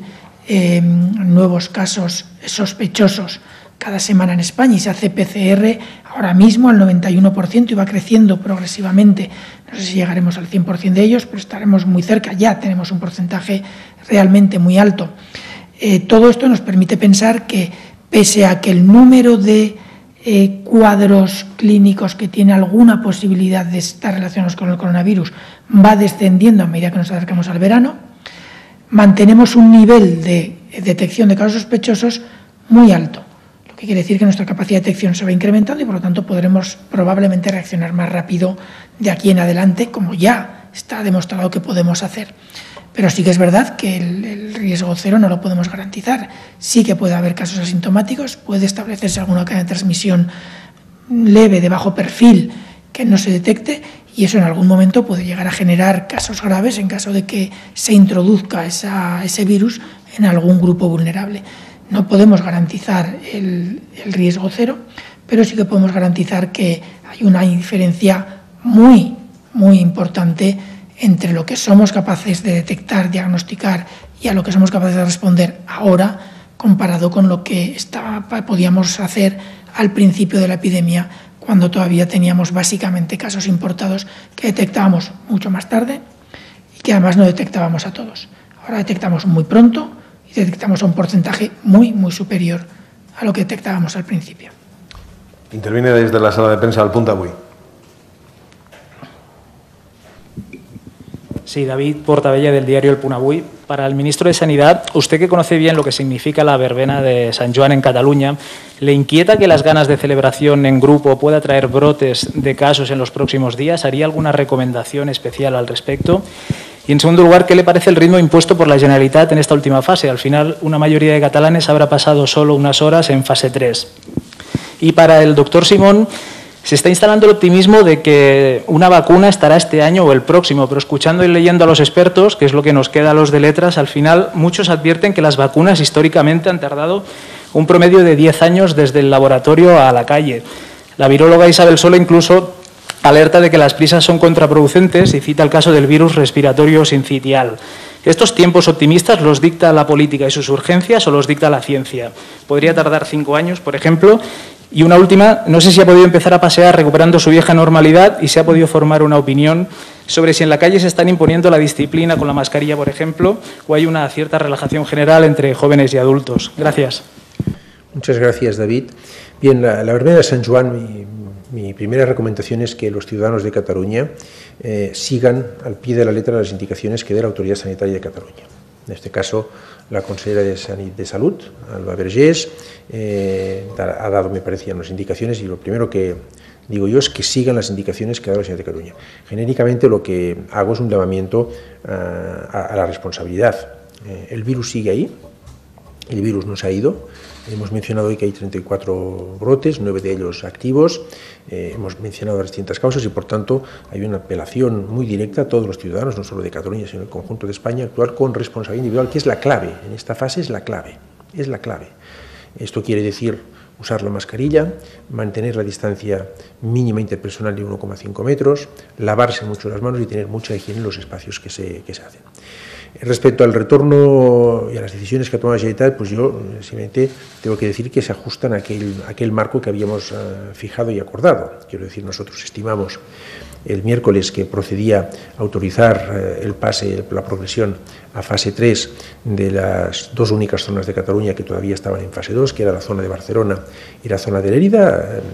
nuevos casos sospechosos cada semana en España y se hace PCR ahora mismo al 91% y va creciendo progresivamente. No sé si llegaremos al 100% de ellos, pero estaremos muy cerca. Ya tenemos un porcentaje realmente muy alto. Todo esto nos permite pensar que, pese a que el número de cuadros clínicos que tiene alguna posibilidad de estar relacionados con el coronavirus va descendiendo a medida que nos acercamos al verano, mantenemos un nivel de detección de casos sospechosos muy alto, lo que quiere decir que nuestra capacidad de detección se va incrementando y por lo tanto podremos probablemente reaccionar más rápido de aquí en adelante, como ya está demostrado que podemos hacer. Pero sí que es verdad que el riesgo cero no lo podemos garantizar. Sí que puede haber casos asintomáticos, puede establecerse alguna cadena de transmisión leve, de bajo perfil, que no se detecte, y eso en algún momento puede llegar a generar casos graves en caso de que se introduzca ese virus en algún grupo vulnerable. No podemos garantizar el riesgo cero, pero sí que podemos garantizar que hay una diferencia muy, muy importante entre lo que somos capaces de detectar, diagnosticar y a lo que somos capaces de responder ahora comparado con lo que podíamos hacer al principio de la epidemia, cuando todavía teníamos básicamente casos importados que detectábamos mucho más tarde y que además no detectábamos a todos. Ahora detectamos muy pronto y detectamos a un porcentaje muy, muy superior a lo que detectábamos al principio. Interviene desde la sala de prensa del Punt Avui. Sí, David Portabella, del diario El Punt Avui. Para el ministro de Sanidad, usted que conoce bien lo que significa la verbena de San Joan en Cataluña, ¿le inquieta que las ganas de celebración en grupo pueda traer brotes de casos en los próximos días? ¿Haría alguna recomendación especial al respecto? Y en segundo lugar, ¿qué le parece el ritmo impuesto por la Generalitat en esta última fase? Al final, una mayoría de catalanes habrá pasado solo unas horas en fase 3. Y para el doctor Simón, se está instalando el optimismo de que una vacuna estará este año o el próximo, pero escuchando y leyendo a los expertos, que es lo que nos queda a los de letras, al final muchos advierten que las vacunas históricamente han tardado un promedio de 10 años desde el laboratorio a la calle. La viróloga Isabel Sola incluso alerta de que las prisas son contraproducentes y cita el caso del virus respiratorio sincitial. ¿Estos tiempos optimistas los dicta la política y sus urgencias o los dicta la ciencia? ¿Podría tardar 5 años, por ejemplo? Y una última, no sé si ha podido empezar a pasear recuperando su vieja normalidad y se ha podido formar una opinión sobre si en la calle se están imponiendo la disciplina con la mascarilla, por ejemplo, o hay una cierta relajación general entre jóvenes y adultos. Gracias. Muchas gracias, David. Bien, la verbena de San Joan, mi primera recomendación es que los ciudadanos de Cataluña sigan al pie de la letra las indicaciones que dé la Autoridad Sanitaria de Cataluña. En este caso, la consellera de Salud, Alba Vergés, ha dado, me parece, unas indicaciones, y lo primero que digo yo es que sigan las indicaciones que ha dado la Sanidad de Cataluña. Genéricamente lo que hago es un llamamiento a la responsabilidad. El virus sigue ahí, el virus no se ha ido. Hemos mencionado hoy que hay 34 brotes, 9 de ellos activos. Hemos mencionado las distintas causas y, por tanto, hay una apelación muy directa a todos los ciudadanos, no solo de Cataluña, sino del conjunto de España, a actuar con responsabilidad individual, que es la clave. En esta fase es la clave. Es la clave. Esto quiere decir usar la mascarilla, mantener la distancia mínima interpersonal de 1,5 metros, lavarse mucho las manos y tener mucha higiene en los espacios que se hacen. Respecto al retorno y a las decisiones que ha tomado la Generalitat, pues yo simplemente tengo que decir que se ajustan a aquel marco que habíamos fijado y acordado. Quiero decir, nosotros estimamos el miércoles que procedía a autorizar el pase, la progresión a fase 3 de las dos únicas zonas de Cataluña que todavía estaban en fase 2, que era la zona de Barcelona y la zona de Lérida.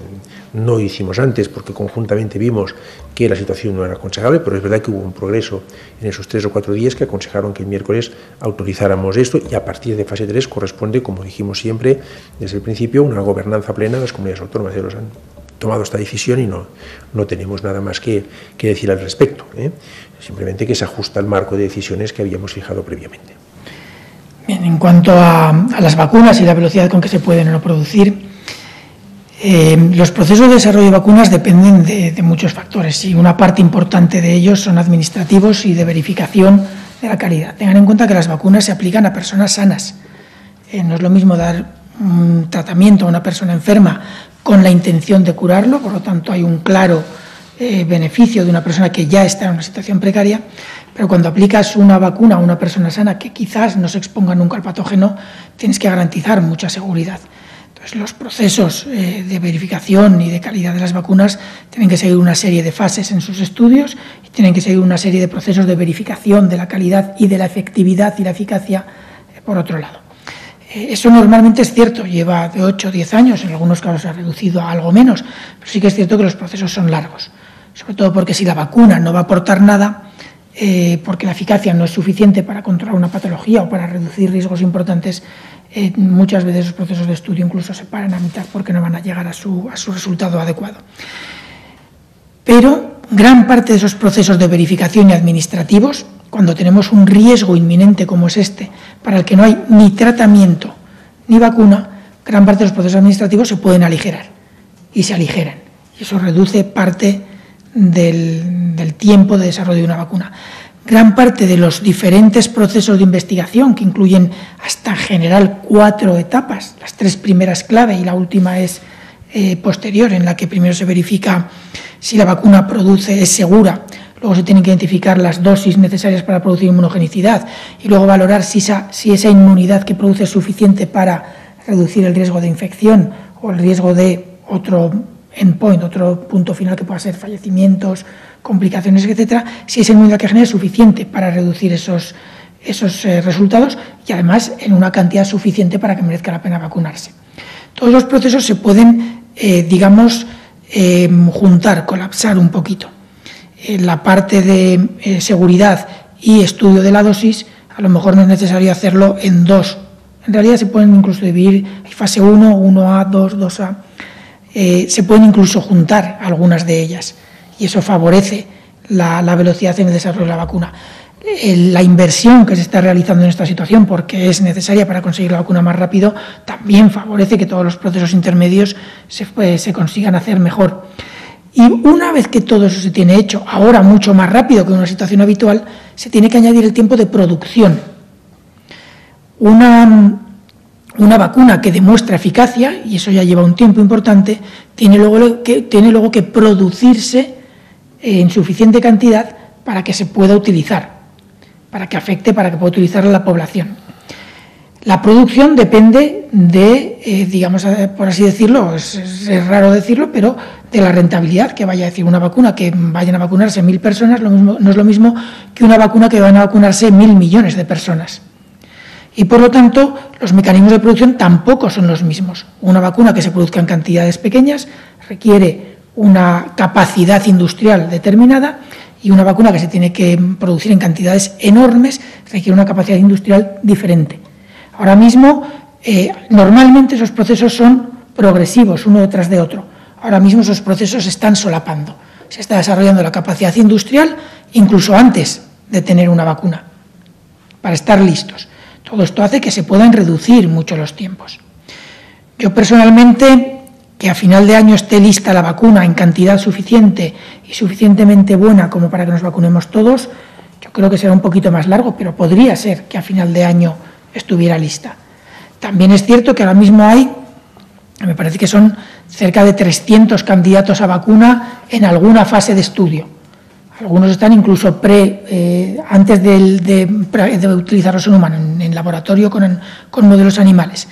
No lo hicimos antes porque conjuntamente vimos que la situación no era aconsejable, pero es verdad que hubo un progreso en esos 3 o 4 días que aconsejaron que el miércoles autorizáramos esto, y a partir de fase 3 corresponde, como dijimos siempre desde el principio, una gobernanza plena de las comunidades autónomas. Ellos han tomado esta decisión y no tenemos nada más que decir al respecto, simplemente que se ajusta al marco de decisiones que habíamos fijado previamente. Bien, en cuanto a las vacunas y la velocidad con que se pueden o no producir, los procesos de desarrollo de vacunas dependen de muchos factores, y una parte importante de ellos son administrativos y de verificación de la calidad. Tengan en cuenta que las vacunas se aplican a personas sanas. No es lo mismo dar un tratamiento a una persona enferma con la intención de curarlo, por lo tanto hay un claro beneficio de una persona que ya está en una situación precaria, pero cuando aplicas una vacuna a una persona sana que quizás no se exponga nunca al patógeno, tienes que garantizar mucha seguridad. Entonces, los procesos de verificación y de calidad de las vacunas tienen que seguir una serie de fases en sus estudios y tienen que seguir una serie de procesos de verificación de la calidad y de la efectividad y la eficacia por otro lado. Eso normalmente es cierto, lleva de 8 o 10 años, en algunos casos se ha reducido a algo menos, pero sí que es cierto que los procesos son largos, sobre todo porque si la vacuna no va a aportar nada, porque la eficacia no es suficiente para controlar una patología o para reducir riesgos importantes, muchas veces los procesos de estudio incluso se paran a mitad porque no van a llegar a su resultado adecuado. Pero gran parte de esos procesos de verificación y administrativos, cuando tenemos un riesgo inminente como es este, para el que no hay ni tratamiento ni vacuna, gran parte de los procesos administrativos se pueden aligerar y se aligeran. Y eso reduce parte del tiempo de desarrollo de una vacuna. Gran parte de los diferentes procesos de investigación, que incluyen hasta en general 4 etapas, las 3 primeras clave y la última es posterior, en la que primero se verifica si la vacuna es segura, luego se tienen que identificar las dosis necesarias para producir inmunogenicidad y luego valorar si esa inmunidad que produce es suficiente para reducir el riesgo de infección o el riesgo de otro endpoint, otro punto final que pueda ser fallecimientos, complicaciones, etcétera, si esa inmunidad que genera es suficiente para reducir esos resultados y además en una cantidad suficiente para que merezca la pena vacunarse. Todos los procesos se pueden, juntar, colapsar un poquito. La parte de seguridad y estudio de la dosis, a lo mejor no es necesario hacerlo en 2. En realidad se pueden incluso dividir, hay fase 1, 1A, 2, 2A. Se pueden incluso juntar algunas de ellas y eso favorece la velocidad en el desarrollo de la vacuna. La inversión que se está realizando en esta situación, porque es necesaria para conseguir la vacuna más rápido, también favorece que todos los procesos intermedios se consigan hacer mejor. Y una vez que todo eso se tiene hecho, ahora mucho más rápido que en una situación habitual, se tiene que añadir el tiempo de producción. Una vacuna que demuestra eficacia, y eso ya lleva un tiempo importante, tiene luego que producirse en suficiente cantidad para que se pueda utilizar, para que afecte, para que pueda utilizar la población. La producción depende de, por así decirlo, es raro decirlo, pero de la rentabilidad que vaya a decir una vacuna, que vayan a vacunarse 1.000 personas, no es lo mismo que una vacuna que van a vacunarse 1.000 millones de personas. Y por lo tanto, los mecanismos de producción tampoco son los mismos. Una vacuna que se produzca en cantidades pequeñas requiere una capacidad industrial determinada y una vacuna que se tiene que producir en cantidades enormes requiere una capacidad industrial diferente. Ahora mismo, normalmente esos procesos son progresivos, uno detrás de otro. Ahora mismo esos procesos se están solapando. Se está desarrollando la capacidad industrial incluso antes de tener una vacuna, para estar listos. Todo esto hace que se puedan reducir mucho los tiempos. Yo personalmente, que a final de año esté lista la vacuna en cantidad suficiente y suficientemente buena como para que nos vacunemos todos, yo creo que será un poquito más largo, pero podría ser que a final de año estuviera lista. También es cierto que ahora mismo me parece que son cerca de 300 candidatos a vacuna en alguna fase de estudio. Algunos están incluso antes de utilizarlos en humanos, en laboratorio con modelos animales.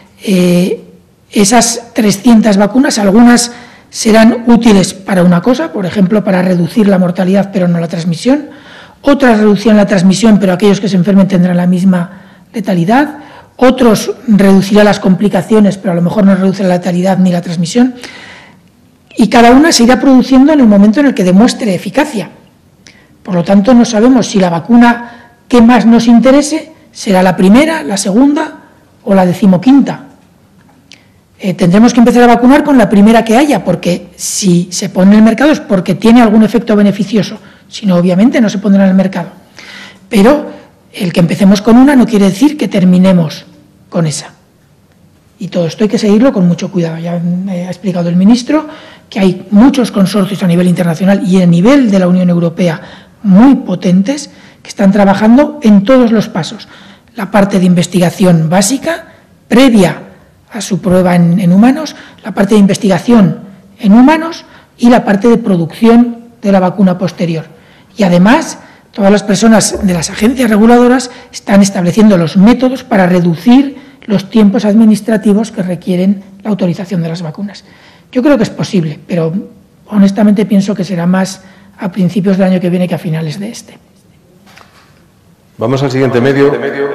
Esas 300 vacunas, algunas serán útiles para una cosa, por ejemplo, para reducir la mortalidad pero no la transmisión. Otras reducirán la transmisión, pero aquellos que se enfermen tendrán la misma letalidad. Otros reducirán las complicaciones, pero a lo mejor no reducen la letalidad ni la transmisión. y cada una se irá produciendo en el momento en el que demuestre eficacia. Por lo tanto, no sabemos si la vacuna que más nos interese será la primera, la segunda o la 15ª. Tendremos que empezar a vacunar con la primera que haya, porque si se pone en el mercado es porque tiene algún efecto beneficioso, si no, obviamente no se pondrá en el mercado. Pero el que empecemos con una no quiere decir que terminemos con esa. Y todo esto hay que seguirlo con mucho cuidado. Ya me ha explicado el ministro que hay muchos consorcios a nivel internacional y a nivel de la Unión Europea muy potentes que están trabajando en todos los pasos. La parte de investigación básica, previa a su prueba en humanos, la parte de investigación en humanos y la parte de producción de la vacuna posterior. Y además, todas las personas de las agencias reguladoras están estableciendo los métodos para reducir los tiempos administrativos que requieren la autorización de las vacunas. Yo creo que es posible, pero honestamente pienso que será más a principios del año que viene que a finales de este. Vamos al siguiente medio.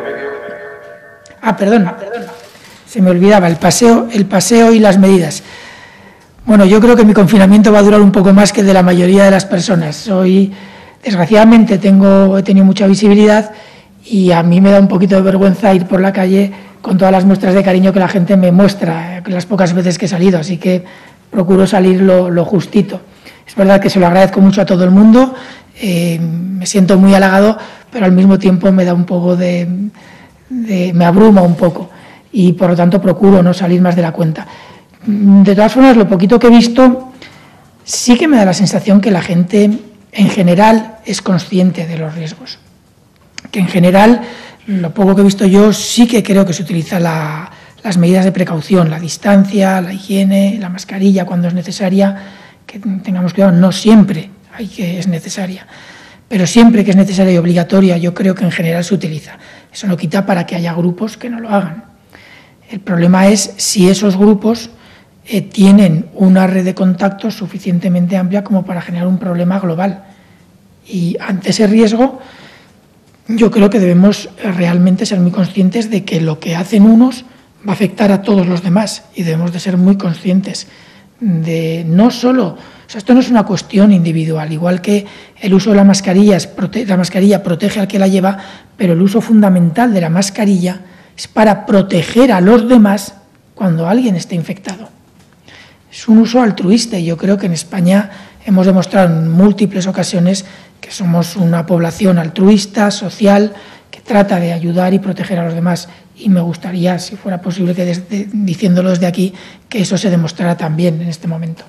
Perdón. Se me olvidaba, el paseo y las medidas. Bueno, yo creo que mi confinamiento va a durar un poco más que el de la mayoría de las personas. Desgraciadamente, he tenido mucha visibilidad y a mí me da un poquito de vergüenza ir por la calle con todas las muestras de cariño que la gente me muestra, las pocas veces que he salido, así que procuro salir lo justito. Es verdad que se lo agradezco mucho a todo el mundo, me siento muy halagado, pero al mismo tiempo me da un poco me abruma un poco y por lo tanto procuro no salir más de la cuenta. De todas formas, lo poquito que he visto sí que me da la sensación que la gente en general es consciente de los riesgos, que en general, lo poco que he visto yo, sí que creo que se utilizan las medidas de precaución, la distancia, la higiene, la mascarilla cuando es necesaria, que tengamos cuidado, no siempre es necesaria, pero siempre que es necesaria y obligatoria, yo creo que en general se utiliza. Eso no quita para que haya grupos que no lo hagan. El problema es si esos grupos tienen una red de contactos suficientemente amplia como para generar un problema global. Y ante ese riesgo, yo creo que debemos realmente ser muy conscientes de que lo que hacen unos va a afectar a todos los demás y debemos de ser muy conscientes de no solo, esto no es una cuestión individual, igual que el uso de la mascarilla protege al que la lleva, pero el uso fundamental de la mascarilla es para proteger a los demás cuando alguien esté infectado. Es un uso altruista y yo creo que en España hemos demostrado en múltiples ocasiones que somos una población altruista, social, que trata de ayudar y proteger a los demás. Y me gustaría, si fuera posible, que diciéndolo desde aquí, que eso se demostrara también en este momento.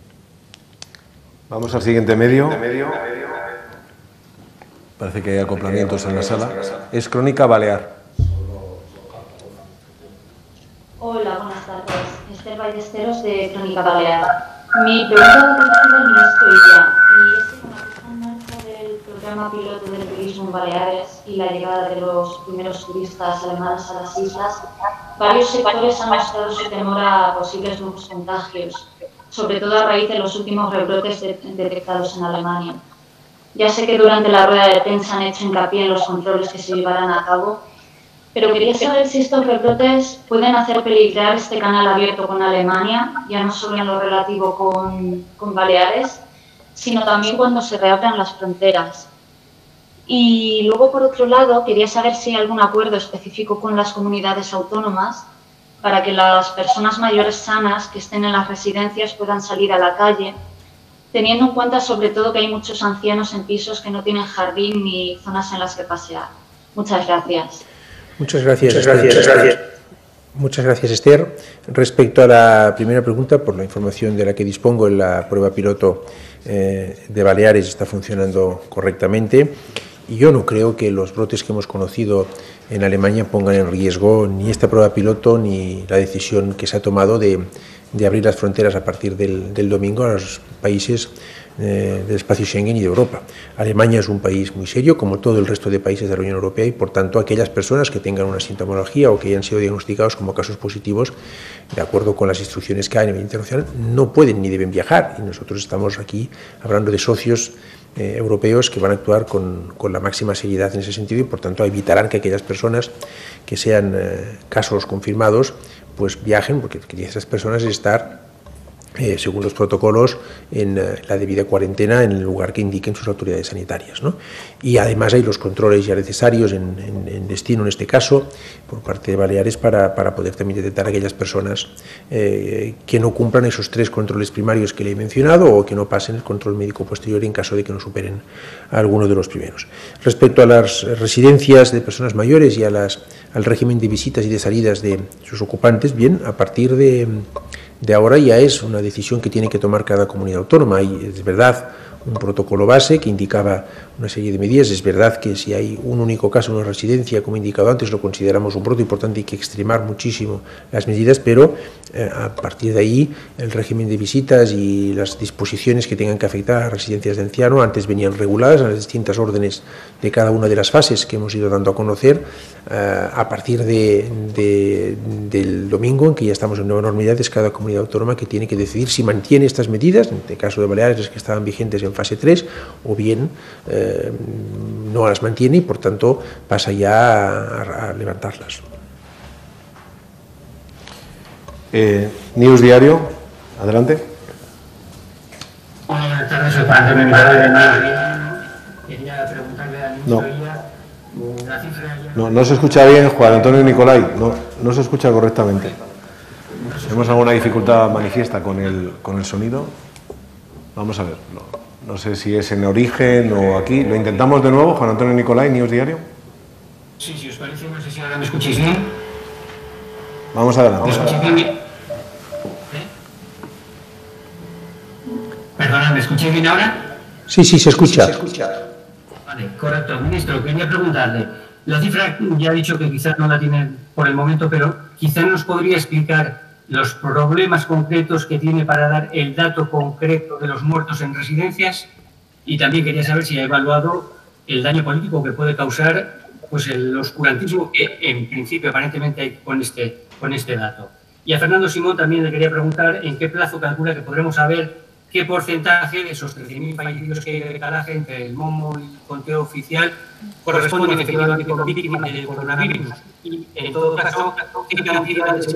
Vamos al siguiente medio. Parece que hay acoplamientos en la sala. Es Crónica Balear. Hola, buenas tardes. Esther Ballesteros, de Crónica Balear. Mi pregunta va dirigida al ministro Illa, y es que con la puesta en marcha del programa piloto del turismo en Baleares y la llegada de los primeros turistas alemanes a las islas, varios sectores han mostrado su temor a posibles nuevos contagios, sobre todo a raíz de los últimos rebrotes detectados en Alemania. Ya sé que durante la rueda de prensa han hecho hincapié en los controles que se llevarán a cabo, pero quería saber si estos rebrotes pueden hacer peligrar este canal abierto con Alemania, ya no solo en lo relativo con Baleares, sino también cuando se reabran las fronteras. Y luego, por otro lado, quería saber si hay algún acuerdo específico con las comunidades autónomas para que las personas mayores sanas que estén en las residencias puedan salir a la calle, teniendo en cuenta sobre todo que hay muchos ancianos en pisos que no tienen jardín ni zonas en las que pasear. Muchas gracias. Muchas gracias. Muchas gracias, Esther. Respecto a la primera pregunta, por la información de la que dispongo, la prueba piloto de Baleares está funcionando correctamente y yo no creo que los brotes que hemos conocido en Alemania pongan en riesgo ni esta prueba piloto ni la decisión que se ha tomado de abrir las fronteras a partir del domingo a los países del espacio Schengen y de Europa. Alemania es un país muy serio, como todo el resto de países de la Unión Europea, y por tanto aquellas personas que tengan una sintomología o que hayan sido diagnosticados como casos positivos, de acuerdo con las instrucciones que hay a nivel internacional, no pueden ni deben viajar. Y nosotros estamos aquí hablando de socios europeos que van a actuar con la máxima seriedad en ese sentido y por tanto evitarán que aquellas personas que sean casos confirmados pues viajen, porque esas personas es estar según los protocolos, en la debida cuarentena en el lugar que indiquen sus autoridades sanitarias, ¿no? Y además hay los controles ya necesarios en destino, en este caso, por parte de Baleares, para poder también detectar a aquellas personas que no cumplan esos 3 controles primarios que le he mencionado o que no pasen el control médico posterior en caso de que no superen alguno de los primeros. Respecto a las residencias de personas mayores y al régimen de visitas y de salidas de sus ocupantes, bien, a partir de ahora ya es una decisión que tiene que tomar cada comunidad autónoma. Hay, es verdad, un protocolo base que indicaba una serie de medidas. Es verdad que si hay un único caso en una residencia, como he indicado antes, lo consideramos un brote y por tanto hay que extremar muchísimo las medidas, pero a partir de ahí el régimen de visitas y las disposiciones que tengan que afectar a residencias de anciano antes venían reguladas en las distintas órdenes de cada una de las fases que hemos ido dando a conocer. A partir del domingo, en que ya estamos en nueva normalidad, es cada comunidad autónoma que tiene que decidir si mantiene estas medidas, en el caso de Baleares las que estaban vigentes en fase 3, o bien no las mantiene y por tanto pasa ya a levantarlas. News Diario, adelante. Hola, buenas tardes, soy Juan Antonio Nicolai de News Diario. Quería preguntarle al ministro la cifra... No se escucha bien, Juan Antonio Nicolai, no se escucha correctamente. ¿Tenemos alguna dificultad manifiesta con el sonido? Vamos a ver, no sé si es en origen o aquí. Lo intentamos de nuevo, Juan Antonio Nicolai, News Diario. Sí, si os parece, no sé si ahora me escucháis bien. Vamos adelante. ¿Me escucháis bien? Perdona, ¿me escucháis bien ahora? Sí, se escucha. Vale, correcto. Ministro, quería preguntarle, la cifra ya ha dicho que quizás no la tiene por el momento, pero quizás nos podría explicar los problemas concretos que tiene para dar el dato concreto de los muertos en residencias, y también quería saber si ha evaluado el daño político que puede causar pues el oscurantismo que en principio aparentemente hay con este dato. Y a Fernando Simón también le quería preguntar en qué plazo calcula que podremos saber qué porcentaje de esos 13.000 fallecidos que hay de decalaje entre el MOMO y el conteo oficial corresponden efectivamente como víctimas del coronavirus. Y en todo caso, ¿qué cantidad de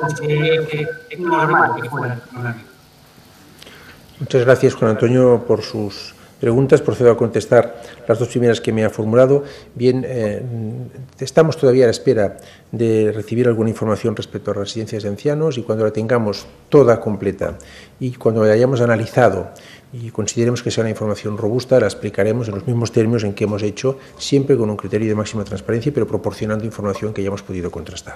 es normal que fuera el coronavirus? Muchas gracias, Juan Antonio, por sus preguntas. Procedo a contestar las 2 primeras que me ha formulado. Bien, estamos todavía a la espera de recibir alguna información respecto a residencias de ancianos y cuando la tengamos toda completa y cuando la hayamos analizado y consideremos que sea una información robusta, la explicaremos en los mismos términos en que hemos hecho, siempre con un criterio de máxima transparencia, pero proporcionando información que hayamos podido contrastar.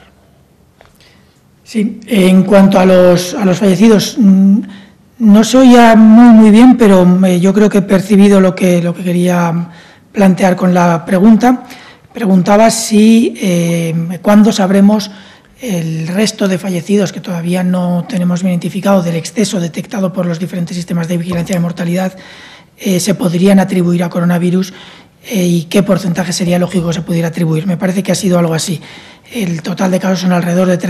Sí, en cuanto a los fallecidos, no se oía muy bien, pero yo creo que he percibido lo que quería plantear con la pregunta. Preguntaba si cuándo sabremos el resto de fallecidos que todavía no tenemos bien identificado del exceso detectado por los diferentes sistemas de vigilancia de mortalidad se podrían atribuir a coronavirus y qué porcentaje sería lógico que se pudiera atribuir. Me parece que ha sido algo así. El total de casos son alrededor de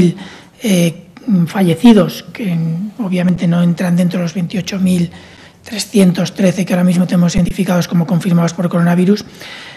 13.000 fallecidos, que obviamente no entran dentro de los 28.313 que ahora mismo tenemos identificados como confirmados por coronavirus.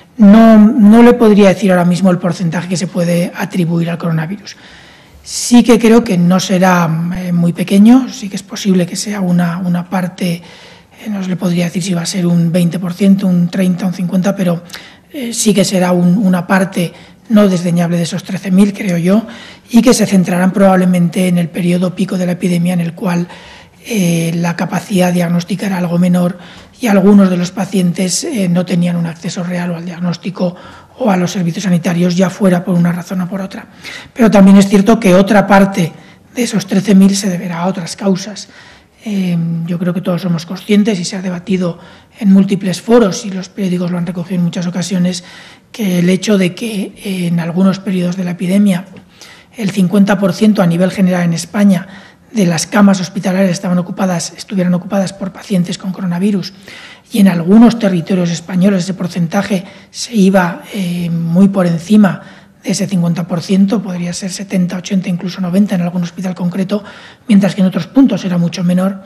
No le podría decir ahora mismo el porcentaje que se puede atribuir al coronavirus. Sí que creo que no será muy pequeño, sí que es posible que sea una parte, no se le podría decir si va a ser un 20%, un 30%, un 50%, pero sí que será una parte no desdeñable de esos 13.000, creo yo, y que se centrarán probablemente en el periodo pico de la epidemia en el cual la capacidad diagnóstica era algo menor y algunos de los pacientes no tenían un acceso real o al diagnóstico o a los servicios sanitarios, ya fuera por una razón o por otra. Pero también es cierto que otra parte de esos 13.000 se deberá a otras causas. Yo creo que todos somos conscientes y se ha debatido en múltiples foros y los periódicos lo han recogido en muchas ocasiones, que el hecho de que en algunos periodos de la epidemia el 50% a nivel general en España de las camas hospitalarias estuvieran ocupadas por pacientes con coronavirus y en algunos territorios españoles ese porcentaje se iba muy por encima de ese 50%, podría ser 70, 80, incluso 90 en algún hospital concreto, mientras que en otros puntos era mucho menor,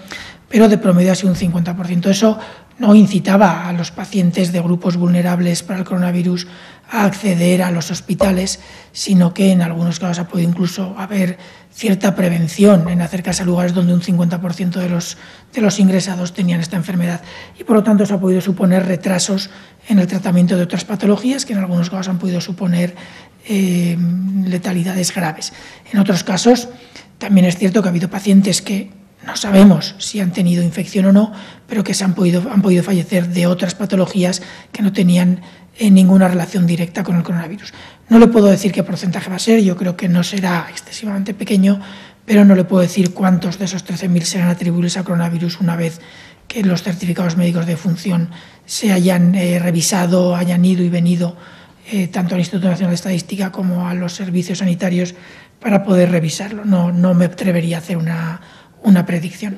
pero de promedio ha sido un 50%. Eso no incitaba a los pacientes de grupos vulnerables para el coronavirus a acceder a los hospitales, sino que en algunos casos ha podido incluso haber cierta prevención en acercarse a lugares donde un 50% de los ingresados tenían esta enfermedad. Y por lo tanto eso ha podido suponer retrasos en el tratamiento de otras patologías que en algunos casos han podido suponer letalidades graves. En otros casos también es cierto que ha habido pacientes que no sabemos si han tenido infección o no, pero que han podido fallecer de otras patologías que no tenían ninguna relación directa con el coronavirus. No le puedo decir qué porcentaje va a ser, yo creo que no será excesivamente pequeño, pero no le puedo decir cuántos de esos 13.000 serán atribuibles a coronavirus una vez que los certificados médicos de función se hayan revisado, hayan ido y venido tanto al Instituto Nacional de Estadística como a los servicios sanitarios para poder revisarlo. No me atrevería a hacer una predicción.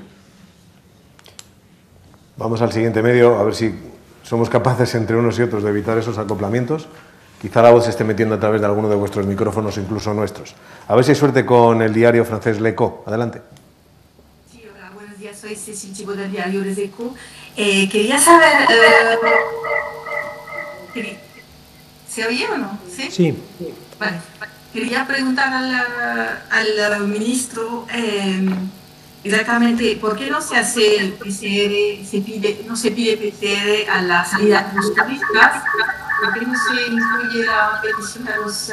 Vamos al siguiente medio, a ver si somos capaces entre unos y otros de evitar esos acoplamientos. Quizá la voz se esté metiendo a través de alguno de vuestros micrófonos, incluso nuestros. A ver si hay suerte con el diario francés L'Echo. Adelante. Sí, hola, buenos días. Soy Cecil Chivo del diario L'Echo. Quería saber... ¿Se oye o no? Sí. Sí. Vale. Quería preguntar al ministro exactamente por qué no se hace el PCR, no se pide PCR a la salida de los turistas, por qué no se incluye la petición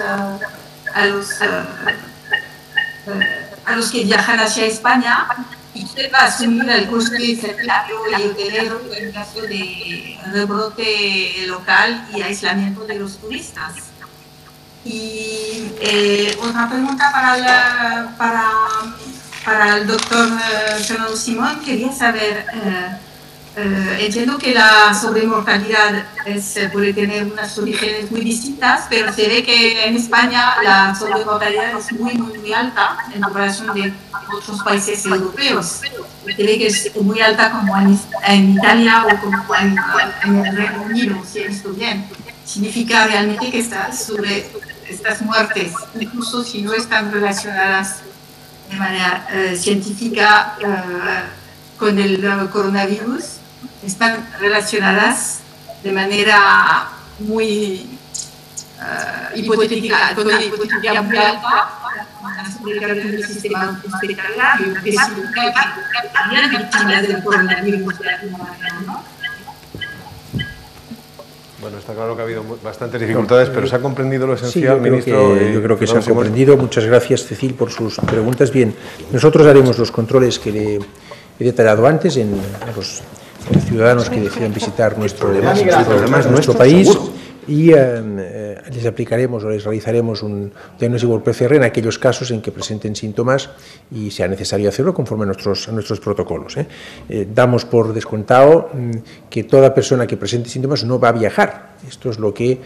a los que viajan hacia España y quién va a asumir el coste sanitario y hotelero en caso de rebrote local y aislamiento de los turistas. Y otra pregunta para el doctor Fernando Simón, quería saber, entiendo que la sobremortalidad puede tener unos orígenes muy distintas, pero se ve que en España la sobremortalidad es muy alta en comparación de otros países europeos. Se ve que es muy alta como en Italia o como en el Reino Unido, si he visto bien. Significa realmente que estas muertes, incluso si no están relacionadas de manera científica con el coronavirus, están relacionadas de manera muy hipotética, muy alta, con la sobrecarga del sistema hospitalario, que significa que habían víctimas del coronavirus de alguna manera, ¿no? Bueno, está claro que ha habido bastantes dificultades, pero se ha comprendido lo esencial, sí, ministro. Yo creo que se ha comprendido. Muchas gracias, Cecil, por sus preguntas. Bien, nosotros haremos los controles que le he detallado antes a los ciudadanos que decidan visitar nuestro país y les aplicaremos o les realizaremos un diagnóstico por PCR en aquellos casos en que presenten síntomas y sea necesario hacerlo conforme a nuestros protocolos. Damos por descontado que toda persona que presente síntomas no va a viajar. Esto es lo que,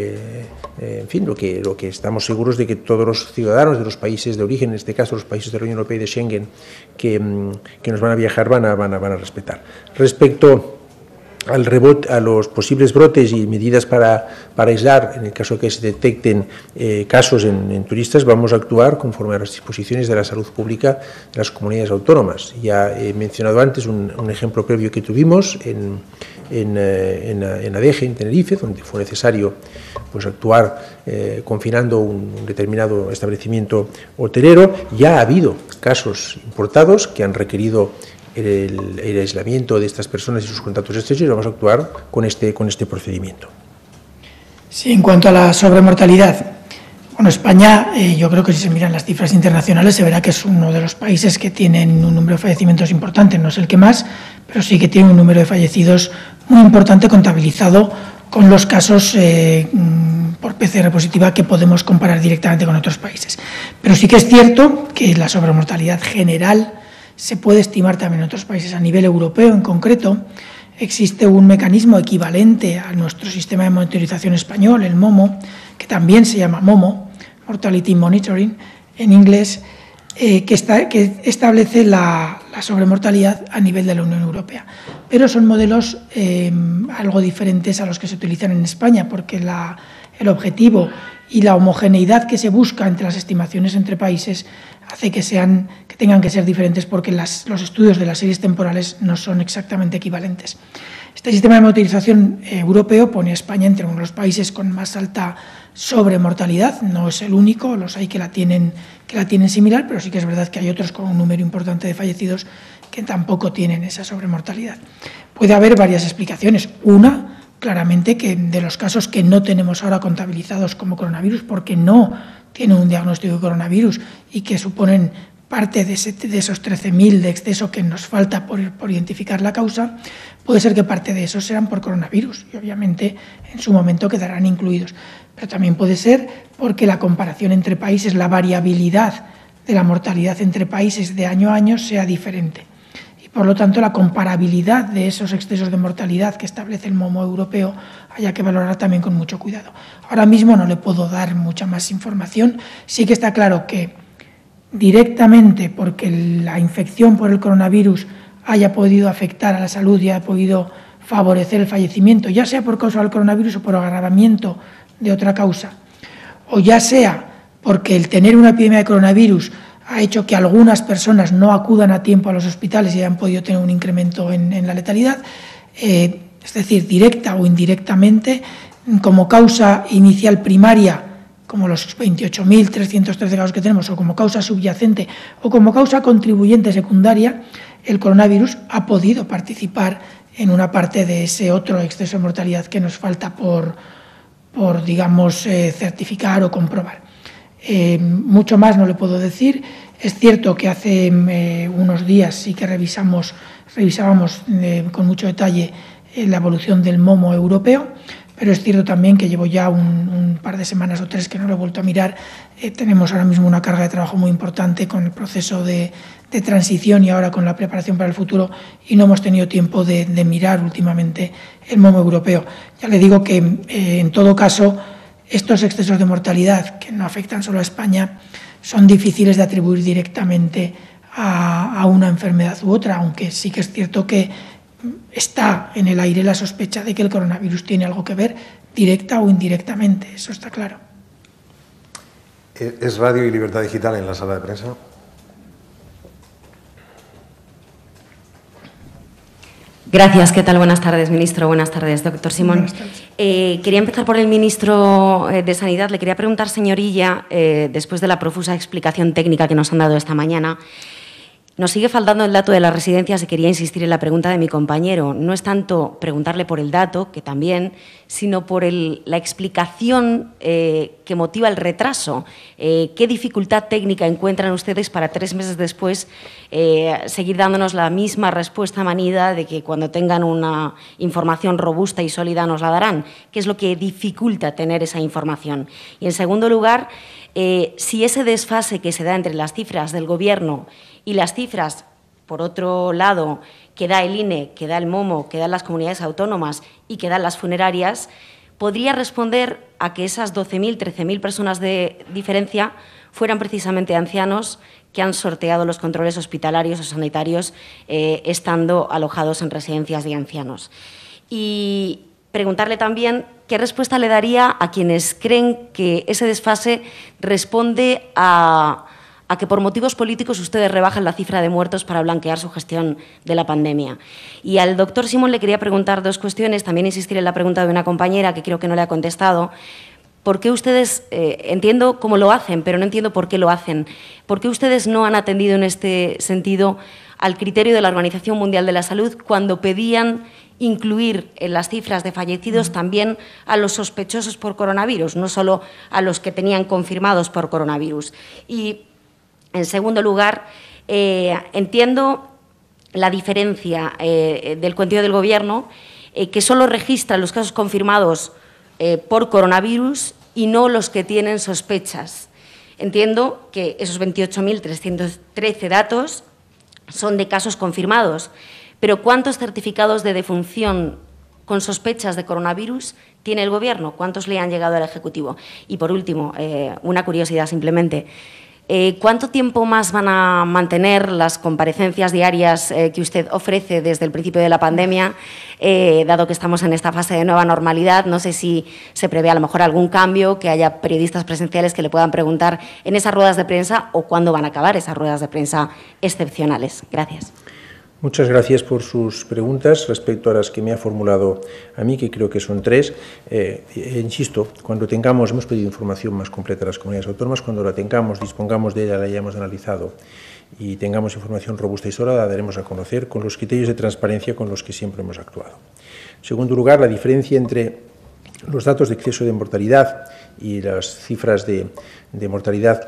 lo que estamos seguros de que todos los ciudadanos de los países de origen, en este caso los países de la Unión Europea y de Schengen, que nos van a viajar van a respetar. Respecto a los posibles brotes y medidas para aislar, en el caso que se detecten casos en turistas, vamos a actuar conforme a las disposiciones de la salud pública de las comunidades autónomas. Ya he mencionado antes un ejemplo previo que tuvimos en Adeje, en Tenerife, donde fue necesario actuar confinando un determinado establecimiento hotelero. Ya ha habido casos importados que han requerido el aislamiento de estas personas y sus contactos estrechos, y vamos a actuar con este procedimiento. Sí, en cuanto a la sobremortalidad, bueno, España, yo creo que si se miran las cifras internacionales se verá que es uno de los países que tienen un número de fallecimientos importante, no es el que más, pero sí que tiene un número de fallecidos muy importante contabilizado con los casos por PCR positiva que podemos comparar directamente con otros países. Pero sí que es cierto que la sobremortalidad general se puede estimar también en otros países. A nivel europeo, en concreto, existe un mecanismo equivalente a nuestro sistema de monitorización español, el MOMO, que también se llama MOMO, Mortality Monitoring, en inglés, que establece la sobremortalidad a nivel de la Unión Europea. Pero son modelos algo diferentes a los que se utilizan en España, porque el objetivo y la homogeneidad que se busca entre las estimaciones entre países hace que tengan que ser diferentes porque los estudios de las series temporales no son exactamente equivalentes. Este sistema de monitorización europeo pone a España entre uno de los países con más alta sobremortalidad. No es el único, los hay que la tienen similar, pero sí que es verdad que hay otros con un número importante de fallecidos que tampoco tienen esa sobremortalidad. Puede haber varias explicaciones. Una, claramente, que de los casos que no tenemos ahora contabilizados como coronavirus, porque no tienen un diagnóstico de coronavirus y que suponen parte de esos 13.000 de exceso que nos falta por identificar la causa, puede ser que parte de esos sean por coronavirus y obviamente en su momento quedarán incluidos. Pero también puede ser porque la comparación entre países, la variabilidad de la mortalidad entre países de año a año sea diferente. Y por lo tanto la comparabilidad de esos excesos de mortalidad que establece el MOMO europeo haya que valorar también con mucho cuidado. Ahora mismo no le puedo dar mucha más información. Sí que está claro que directamente porque la infección por el coronavirus haya podido afectar a la salud y haya podido favorecer el fallecimiento, ya sea por causa del coronavirus o por agravamiento de otra causa, o ya sea porque el tener una epidemia de coronavirus ha hecho que algunas personas no acudan a tiempo a los hospitales y hayan podido tener un incremento en la letalidad, es decir, directa o indirectamente, como causa inicial primaria, como los 28.313 casos que tenemos, o como causa subyacente, o como causa contribuyente secundaria, el coronavirus ha podido participar en una parte de ese otro exceso de mortalidad que nos falta por digamos, certificar o comprobar. Mucho más no le puedo decir. Es cierto que hace unos días sí que revisábamos con mucho detalle la evolución del MOMO europeo, pero es cierto también que llevo ya un par de semanas o 3 que no lo he vuelto a mirar. Tenemos ahora mismo una carga de trabajo muy importante con el proceso de transición y ahora con la preparación para el futuro y no hemos tenido tiempo de mirar últimamente el MOMO europeo. Ya le digo que en todo caso estos excesos de mortalidad que no afectan solo a España son difíciles de atribuir directamente a una enfermedad u otra, aunque sí que es cierto que está en el aire la sospecha de que el coronavirus tiene algo que ver, directa o indirectamente, eso está claro. ¿Es Radio y Libertad Digital en la sala de prensa? Gracias. ¿Qué tal? Buenas tardes, ministro. Buenas tardes, doctor Simón. Buenas tardes. Quería empezar por el ministro de Sanidad. Le quería preguntar, señorilla, después de la profusa explicación técnica que nos han dado esta mañana, nos sigue faltando el dato de las residencias y quería insistir en la pregunta de mi compañero. No es tanto preguntarle por el dato, que también, sino por la explicación que motiva el retraso. ¿Qué dificultad técnica encuentran ustedes para 3 meses después seguir dándonos la misma respuesta manida de que cuando tengan una información robusta y sólida nos la darán? ¿Qué es lo que dificulta tener esa información? Y, en segundo lugar, si ese desfase que se da entre las cifras del Gobierno y las cifras, por otro lado, que da el INE, que da el MOMO, que dan las comunidades autónomas y que dan las funerarias, podría responder a que esas 12.000, 13.000 personas de diferencia fueran precisamente ancianos que han sorteado los controles hospitalarios o sanitarios estando alojados en residencias de ancianos. Y preguntarle también qué respuesta le daría a quienes creen que ese desfase responde a que por motivos políticos ustedes rebajan la cifra de muertos para blanquear su gestión de la pandemia. Y al doctor Simón le quería preguntar 2 cuestiones, también insistir en la pregunta de una compañera que creo que no le ha contestado. ¿Por qué ustedes, entiendo cómo lo hacen, pero no entiendo por qué lo hacen? ¿Por qué ustedes no han atendido en este sentido al criterio de la Organización Mundial de la Salud cuando pedían incluir en las cifras de fallecidos también a los sospechosos por coronavirus, no solo a los que tenían confirmados por coronavirus? Y, en segundo lugar, entiendo la diferencia del cuenteo del Gobierno, que solo registra los casos confirmados por coronavirus y no los que tienen sospechas. Entiendo que esos 28.313 datos son de casos confirmados, pero ¿cuántos certificados de defunción con sospechas de coronavirus tiene el Gobierno? ¿Cuántos le han llegado al Ejecutivo? Y, por último, una curiosidad simplemente. ¿Cuánto tiempo más van a mantener las comparecencias diarias que usted ofrece desde el principio de la pandemia, dado que estamos en esta fase de nueva normalidad? No sé si se prevé a lo mejor algún cambio, que haya periodistas presenciales que le puedan preguntar en esas ruedas de prensa, o cuándo van a acabar esas ruedas de prensa excepcionales. Gracias. Muchas gracias por sus preguntas respecto a las que me ha formulado a mí, que creo que son 3. Insisto, cuando tengamos, hemos pedido información más completa a las comunidades autónomas, cuando la tengamos, dispongamos de ella, la hayamos analizado y tengamos información robusta y sólida, la daremos a conocer con los criterios de transparencia con los que siempre hemos actuado. En segundo lugar, la diferencia entre los datos de exceso de mortalidad y las cifras de mortalidad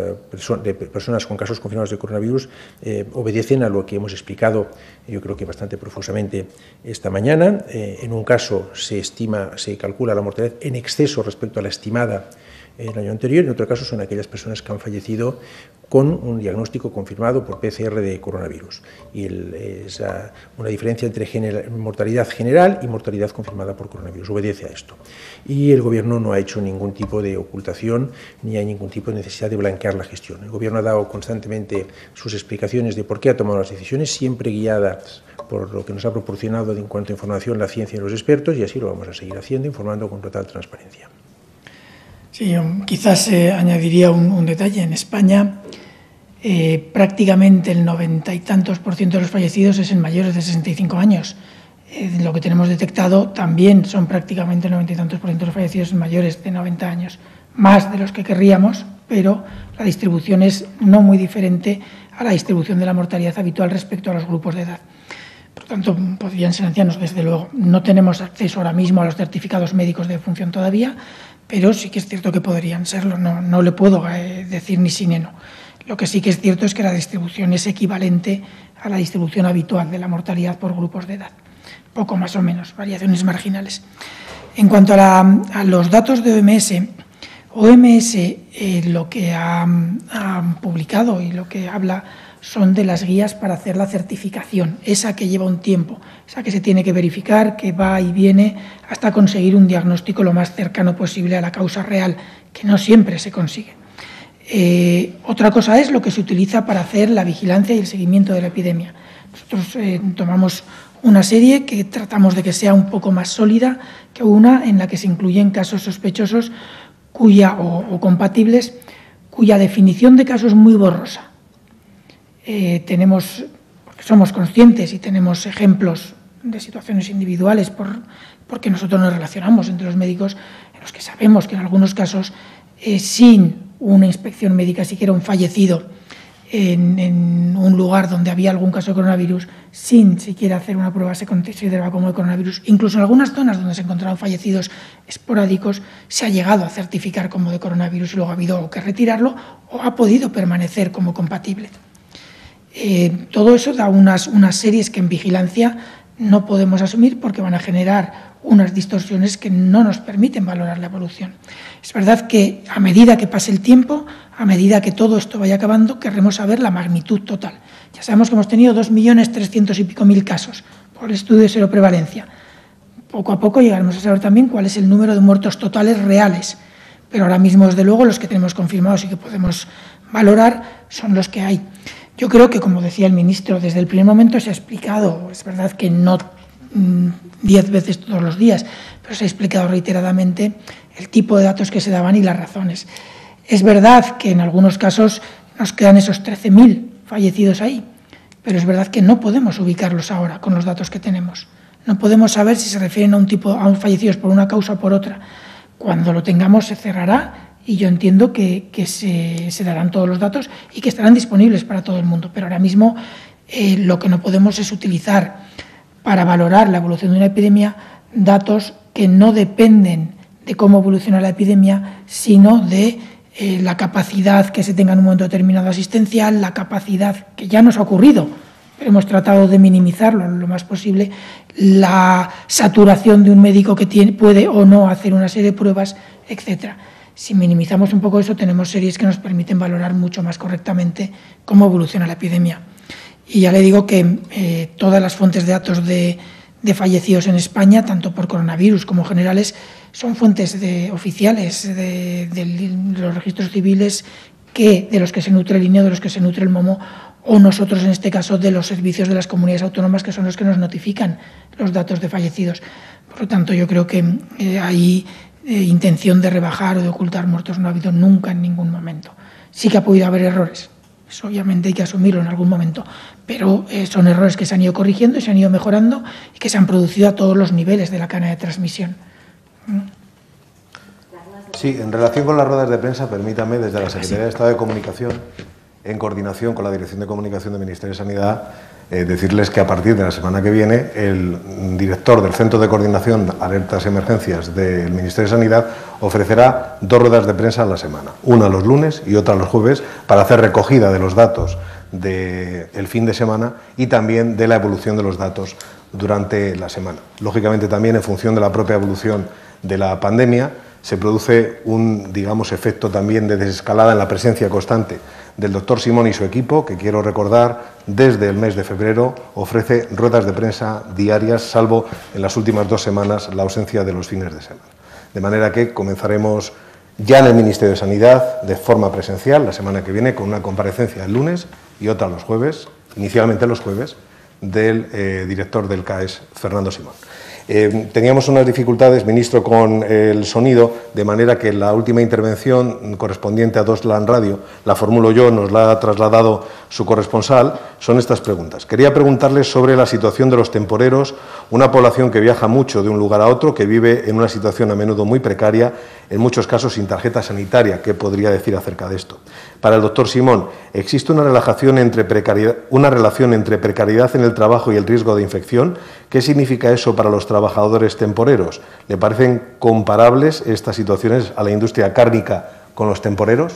de personas con casos confirmados de coronavirus obedecen a lo que hemos explicado, yo creo que bastante profusamente esta mañana. En un caso se calcula la mortalidad en exceso respecto a la estimada el año anterior, en otro caso son aquellas personas que han fallecido con un diagnóstico confirmado por PCR de coronavirus. Y es una diferencia entre mortalidad general y mortalidad confirmada por coronavirus. Obedece a esto. Y el Gobierno no ha hecho ningún tipo de ocultación ni hay ningún tipo de necesidad de blanquear la gestión. El Gobierno ha dado constantemente sus explicaciones de por qué ha tomado las decisiones, siempre guiadas por lo que nos ha proporcionado en cuanto a información la ciencia y los expertos, y así lo vamos a seguir haciendo, informando con total transparencia. Sí, yo quizás añadiría un detalle. En España prácticamente el 90 y tantos % de los fallecidos es en mayores de 65 años. Lo que tenemos detectado también son prácticamente el 90 y tantos % de los fallecidos en mayores de 90 años. Más de los que querríamos, pero la distribución es no muy diferente a la distribución de la mortalidad habitual respecto a los grupos de edad. Por tanto, podrían ser ancianos, desde luego. No tenemos acceso ahora mismo a los certificados médicos de defunción todavía, pero sí que es cierto que podrían serlo. No le puedo decir ni sí ni no. Lo que sí que es cierto es que la distribución es equivalente a la distribución habitual de la mortalidad por grupos de edad. Poco más o menos, variaciones marginales. En cuanto a los datos de OMS lo que ha publicado y lo que habla son de las guías para hacer la certificación, esa que lleva un tiempo, esa que se tiene que verificar, que va y viene hasta conseguir un diagnóstico lo más cercano posible a la causa real, que no siempre se consigue. Otra cosa es lo que se utiliza para hacer la vigilancia y el seguimiento de la epidemia. Nosotros tomamos una serie que tratamos de que sea un poco más sólida que una en la que se incluyen casos sospechosos o compatibles, cuya definición de caso es muy borrosa. Somos conscientes y tenemos ejemplos de situaciones individuales porque nosotros nos relacionamos entre los médicos en los que sabemos que en algunos casos sin una inspección médica, siquiera un fallecido en un lugar donde había algún caso de coronavirus, sin siquiera hacer una prueba se consideraba como de coronavirus. Incluso en algunas zonas donde se encontraban fallecidos esporádicos se ha llegado a certificar como de coronavirus y luego ha habido que retirarlo o ha podido permanecer como compatible. Todo eso da unas series que en vigilancia no podemos asumir porque van a generar unas distorsiones que no nos permiten valorar la evolución. Es verdad que a medida que pase el tiempo, a medida que todo esto vaya acabando, querremos saber la magnitud total. Ya sabemos que hemos tenido 2.300.000 y pico casos por el estudio de seroprevalencia. Poco a poco llegaremos a saber también cuál es el número de muertos totales reales, pero ahora mismo, desde luego, los que tenemos confirmados y que podemos valorar son los que hay. Yo creo que, como decía el ministro, desde el primer momento se ha explicado, es verdad que no 10 veces todos los días, pero se ha explicado reiteradamente el tipo de datos que se daban y las razones. Es verdad que en algunos casos nos quedan esos 13.000 fallecidos ahí, pero es verdad que no podemos ubicarlos ahora con los datos que tenemos. No podemos saber si se refieren a un fallecidos por una causa o por otra. Cuando lo tengamos se cerrará y yo entiendo que se darán todos los datos y que estarán disponibles para todo el mundo. Pero ahora mismo lo que no podemos es utilizar para valorar la evolución de una epidemia datos que no dependen de cómo evoluciona la epidemia, sino de la capacidad que se tenga en un momento determinado asistencial, la capacidad que ya nos ha ocurrido, pero hemos tratado de minimizarlo lo más posible, la saturación de un médico que puede o no hacer una serie de pruebas, etcétera. Si minimizamos un poco eso, tenemos series que nos permiten valorar mucho más correctamente cómo evoluciona la epidemia. Y ya le digo que todas las fuentes de datos de fallecidos en España, tanto por coronavirus como generales, son fuentes oficiales de los registros civiles de los que se nutre el INE o de los que se nutre el MOMO, o nosotros, en este caso, de los servicios de las comunidades autónomas, que son los que nos notifican los datos de fallecidos. Por lo tanto, yo creo que hay intención de rebajar o de ocultar muertos no ha habido nunca en ningún momento. Sí que ha podido haber errores, eso obviamente hay que asumirlo en algún momento, pero son errores que se han ido corrigiendo y se han ido mejorando y que se han producido a todos los niveles de la cadena de transmisión. Sí, en relación con las ruedas de prensa, permítame, desde la Secretaría de Estado de Comunicación, en coordinación con la Dirección de Comunicación del Ministerio de Sanidad, decirles que a partir de la semana que viene el director del Centro de Coordinación Alertas y Emergencias del Ministerio de Sanidad ofrecerá 2 ruedas de prensa a la semana, una los lunes y otra los jueves, para hacer recogida de los datos del fin de semana y también de la evolución de los datos durante la semana. Lógicamente también en función de la propia evolución de la pandemia se produce un, digamos, efecto también de desescalada en la presencia constante del doctor Simón y su equipo, que quiero recordar, desde el mes de febrero ofrece ruedas de prensa diarias, salvo en las últimas 2 semanas la ausencia de los fines de semana. De manera que comenzaremos ya en el Ministerio de Sanidad de forma presencial la semana que viene con una comparecencia el lunes y otra los jueves, inicialmente los jueves, del director del CAES, Fernando Simón. Teníamos unas dificultades, ministro, con el sonido, de manera que la última intervención correspondiente a Doslan Radio la formulo yo, nos la ha trasladado su corresponsal. Son estas preguntas. Quería preguntarle sobre la situación de los temporeros, una población que viaja mucho de un lugar a otro, que vive en una situación a menudo muy precaria, en muchos casos sin tarjeta sanitaria. ¿Qué podría decir acerca de esto? Para el doctor Simón, ¿existe una relación entre precariedad en el trabajo y el riesgo de infección? ¿Qué significa eso para los trabajadores temporeros? ¿Le parecen comparables estas situaciones a la industria cárnica con los temporeros?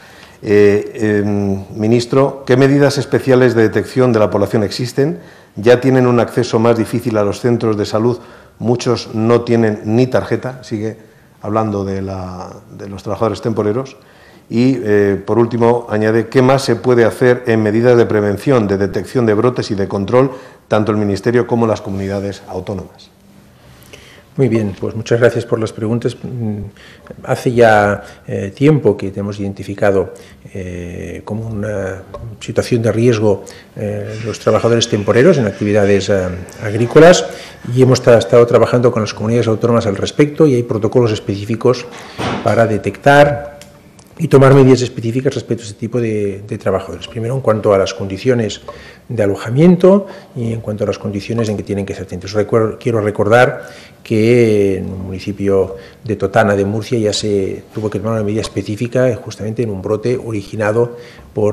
Ministro, ¿qué medidas especiales de detección de la población existen? ¿Ya tienen un acceso más difícil a los centros de salud? Muchos no tienen ni tarjeta, sigue hablando de los trabajadores temporeros. Y, por último, añade, ¿qué más se puede hacer en medidas de prevención, de detección de brotes y de control, tanto el Ministerio como las comunidades autónomas? Muy bien, pues muchas gracias por las preguntas. Hace ya tiempo que hemos identificado como una situación de riesgo los trabajadores temporeros en actividades agrícolas y hemos estado trabajando con las comunidades autónomas al respecto y hay protocolos específicos para detectar y tomar medidas específicas respecto a este tipo de trabajadores. Primero, en cuanto a las condiciones de alojamiento y en cuanto a las condiciones en que tienen que ser atendidos. Quiero recordar que en un municipio de Totana, de Murcia, ya se tuvo que tomar una medida específica justamente en un brote originado por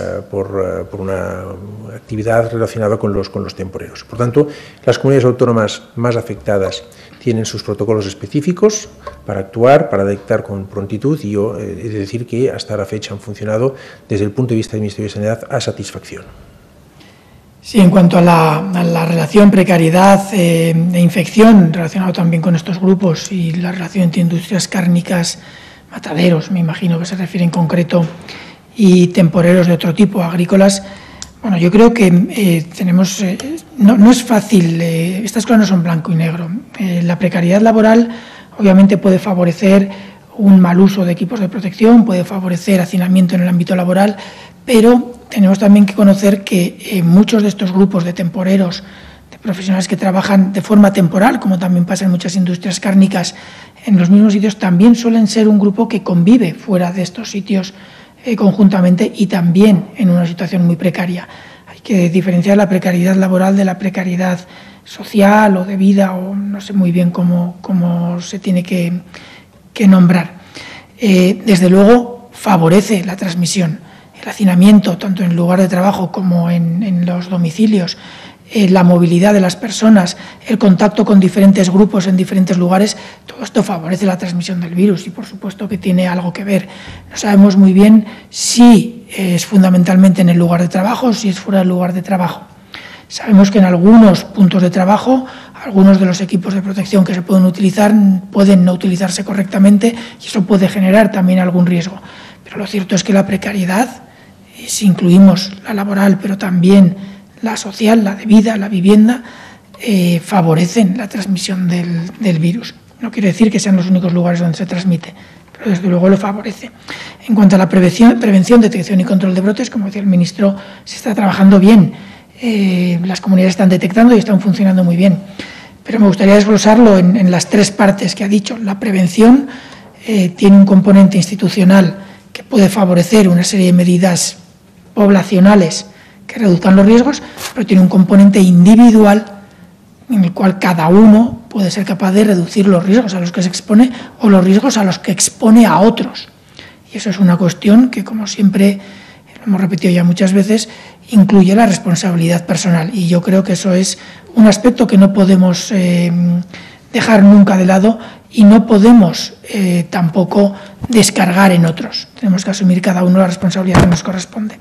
una actividad relacionada con los temporeros. Por tanto, las comunidades autónomas más afectadas tienen sus protocolos específicos para actuar, para detectar con prontitud y yo he de decir que hasta la fecha han funcionado desde el punto de vista del Ministerio de Sanidad a satisfacción. Sí, en cuanto a la relación precariedad e infección, relacionado también con estos grupos y la relación entre industrias cárnicas, mataderos, me imagino que se refiere en concreto, y temporeros de otro tipo, agrícolas, bueno, yo creo que tenemos, no es fácil, estas cosas no son blanco y negro. La precariedad laboral obviamente puede favorecer un mal uso de equipos de protección, puede favorecer hacinamiento en el ámbito laboral, pero tenemos también que conocer que muchos de estos grupos de temporeros, de profesionales que trabajan de forma temporal, como también pasa en muchas industrias cárnicas, en los mismos sitios, también suelen ser un grupo que convive fuera de estos sitios conjuntamente y también en una situación muy precaria. Hay que diferenciar la precariedad laboral de la precariedad social o de vida, o no sé muy bien cómo se tiene que nombrar. Desde luego favorece la transmisión, el hacinamiento, tanto en el lugar de trabajo como en los domicilios, la movilidad de las personas, el contacto con diferentes grupos en diferentes lugares, todo esto favorece la transmisión del virus y por supuesto que tiene algo que ver. No sabemos muy bien si es fundamentalmente en el lugar de trabajo o si es fuera del lugar de trabajo. Sabemos que en algunos puntos de trabajo, algunos de los equipos de protección que se pueden utilizar pueden no utilizarse correctamente y eso puede generar también algún riesgo. Pero lo cierto es que la precariedad, si incluimos la laboral, pero también la social, la de vida, la vivienda, favorecen la transmisión del virus. No quiere decir que sean los únicos lugares donde se transmite, pero desde luego lo favorece. En cuanto a la prevención, detección y control de brotes, como decía el ministro, se está trabajando bien. Las comunidades están detectando y están funcionando muy bien. Pero me gustaría desglosarlo en las tres partes que ha dicho. La prevención tiene un componente institucional que puede favorecer una serie de medidas poblacionales que reduzcan los riesgos, pero tiene un componente individual en el cual cada uno puede ser capaz de reducir los riesgos a los que se expone o los riesgos a los que expone a otros. Y eso es una cuestión que, como siempre, lo hemos repetido ya muchas veces, incluye la responsabilidad personal. Y yo creo que eso es un aspecto que no podemos dejar nunca de lado y no podemos tampoco descargar en otros. Tenemos que asumir cada uno la responsabilidad que nos corresponde.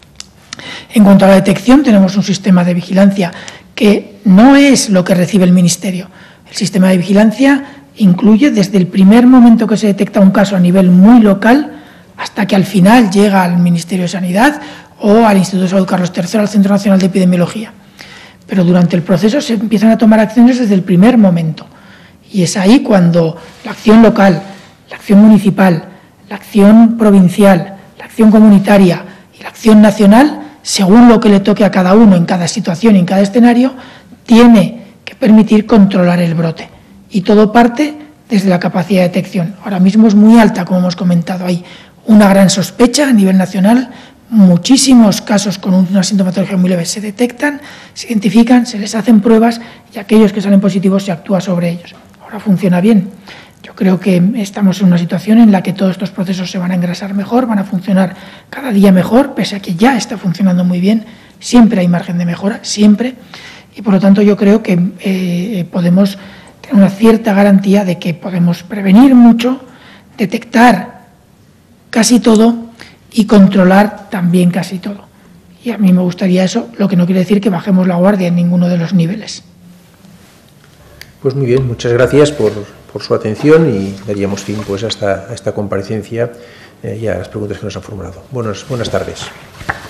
En cuanto a la detección, tenemos un sistema de vigilancia que no es lo que recibe el Ministerio. El sistema de vigilancia incluye desde el primer momento que se detecta un caso a nivel muy local hasta que al final llega al Ministerio de Sanidad o al Instituto de Salud Carlos III, al Centro Nacional de Epidemiología. Pero durante el proceso se empiezan a tomar acciones desde el primer momento. Y es ahí cuando la acción local, la acción municipal, la acción provincial, la acción comunitaria y la acción nacional, según lo que le toque a cada uno en cada situación y en cada escenario, tiene que permitir controlar el brote. Y todo parte desde la capacidad de detección. Ahora mismo es muy alta, como hemos comentado. Hay una gran sospecha a nivel nacional, muchísimos casos con una sintomatología muy leve se detectan, se identifican, se les hacen pruebas y aquellos que salen positivos se actúa sobre ellos. Ahora funciona bien. Yo creo que estamos en una situación en la que todos estos procesos se van a engrasar mejor, van a funcionar cada día mejor, pese a que ya está funcionando muy bien. Siempre hay margen de mejora, siempre. Y por lo tanto yo creo que podemos tener una cierta garantía de que podemos prevenir mucho, detectar casi todo y controlar también casi todo. Y a mí me gustaría eso, lo que no quiere decir que bajemos la guardia en ninguno de los niveles. Pues muy bien, muchas gracias por su atención y daríamos fin pues a esta comparecencia y a las preguntas que nos han formulado. Buenas tardes.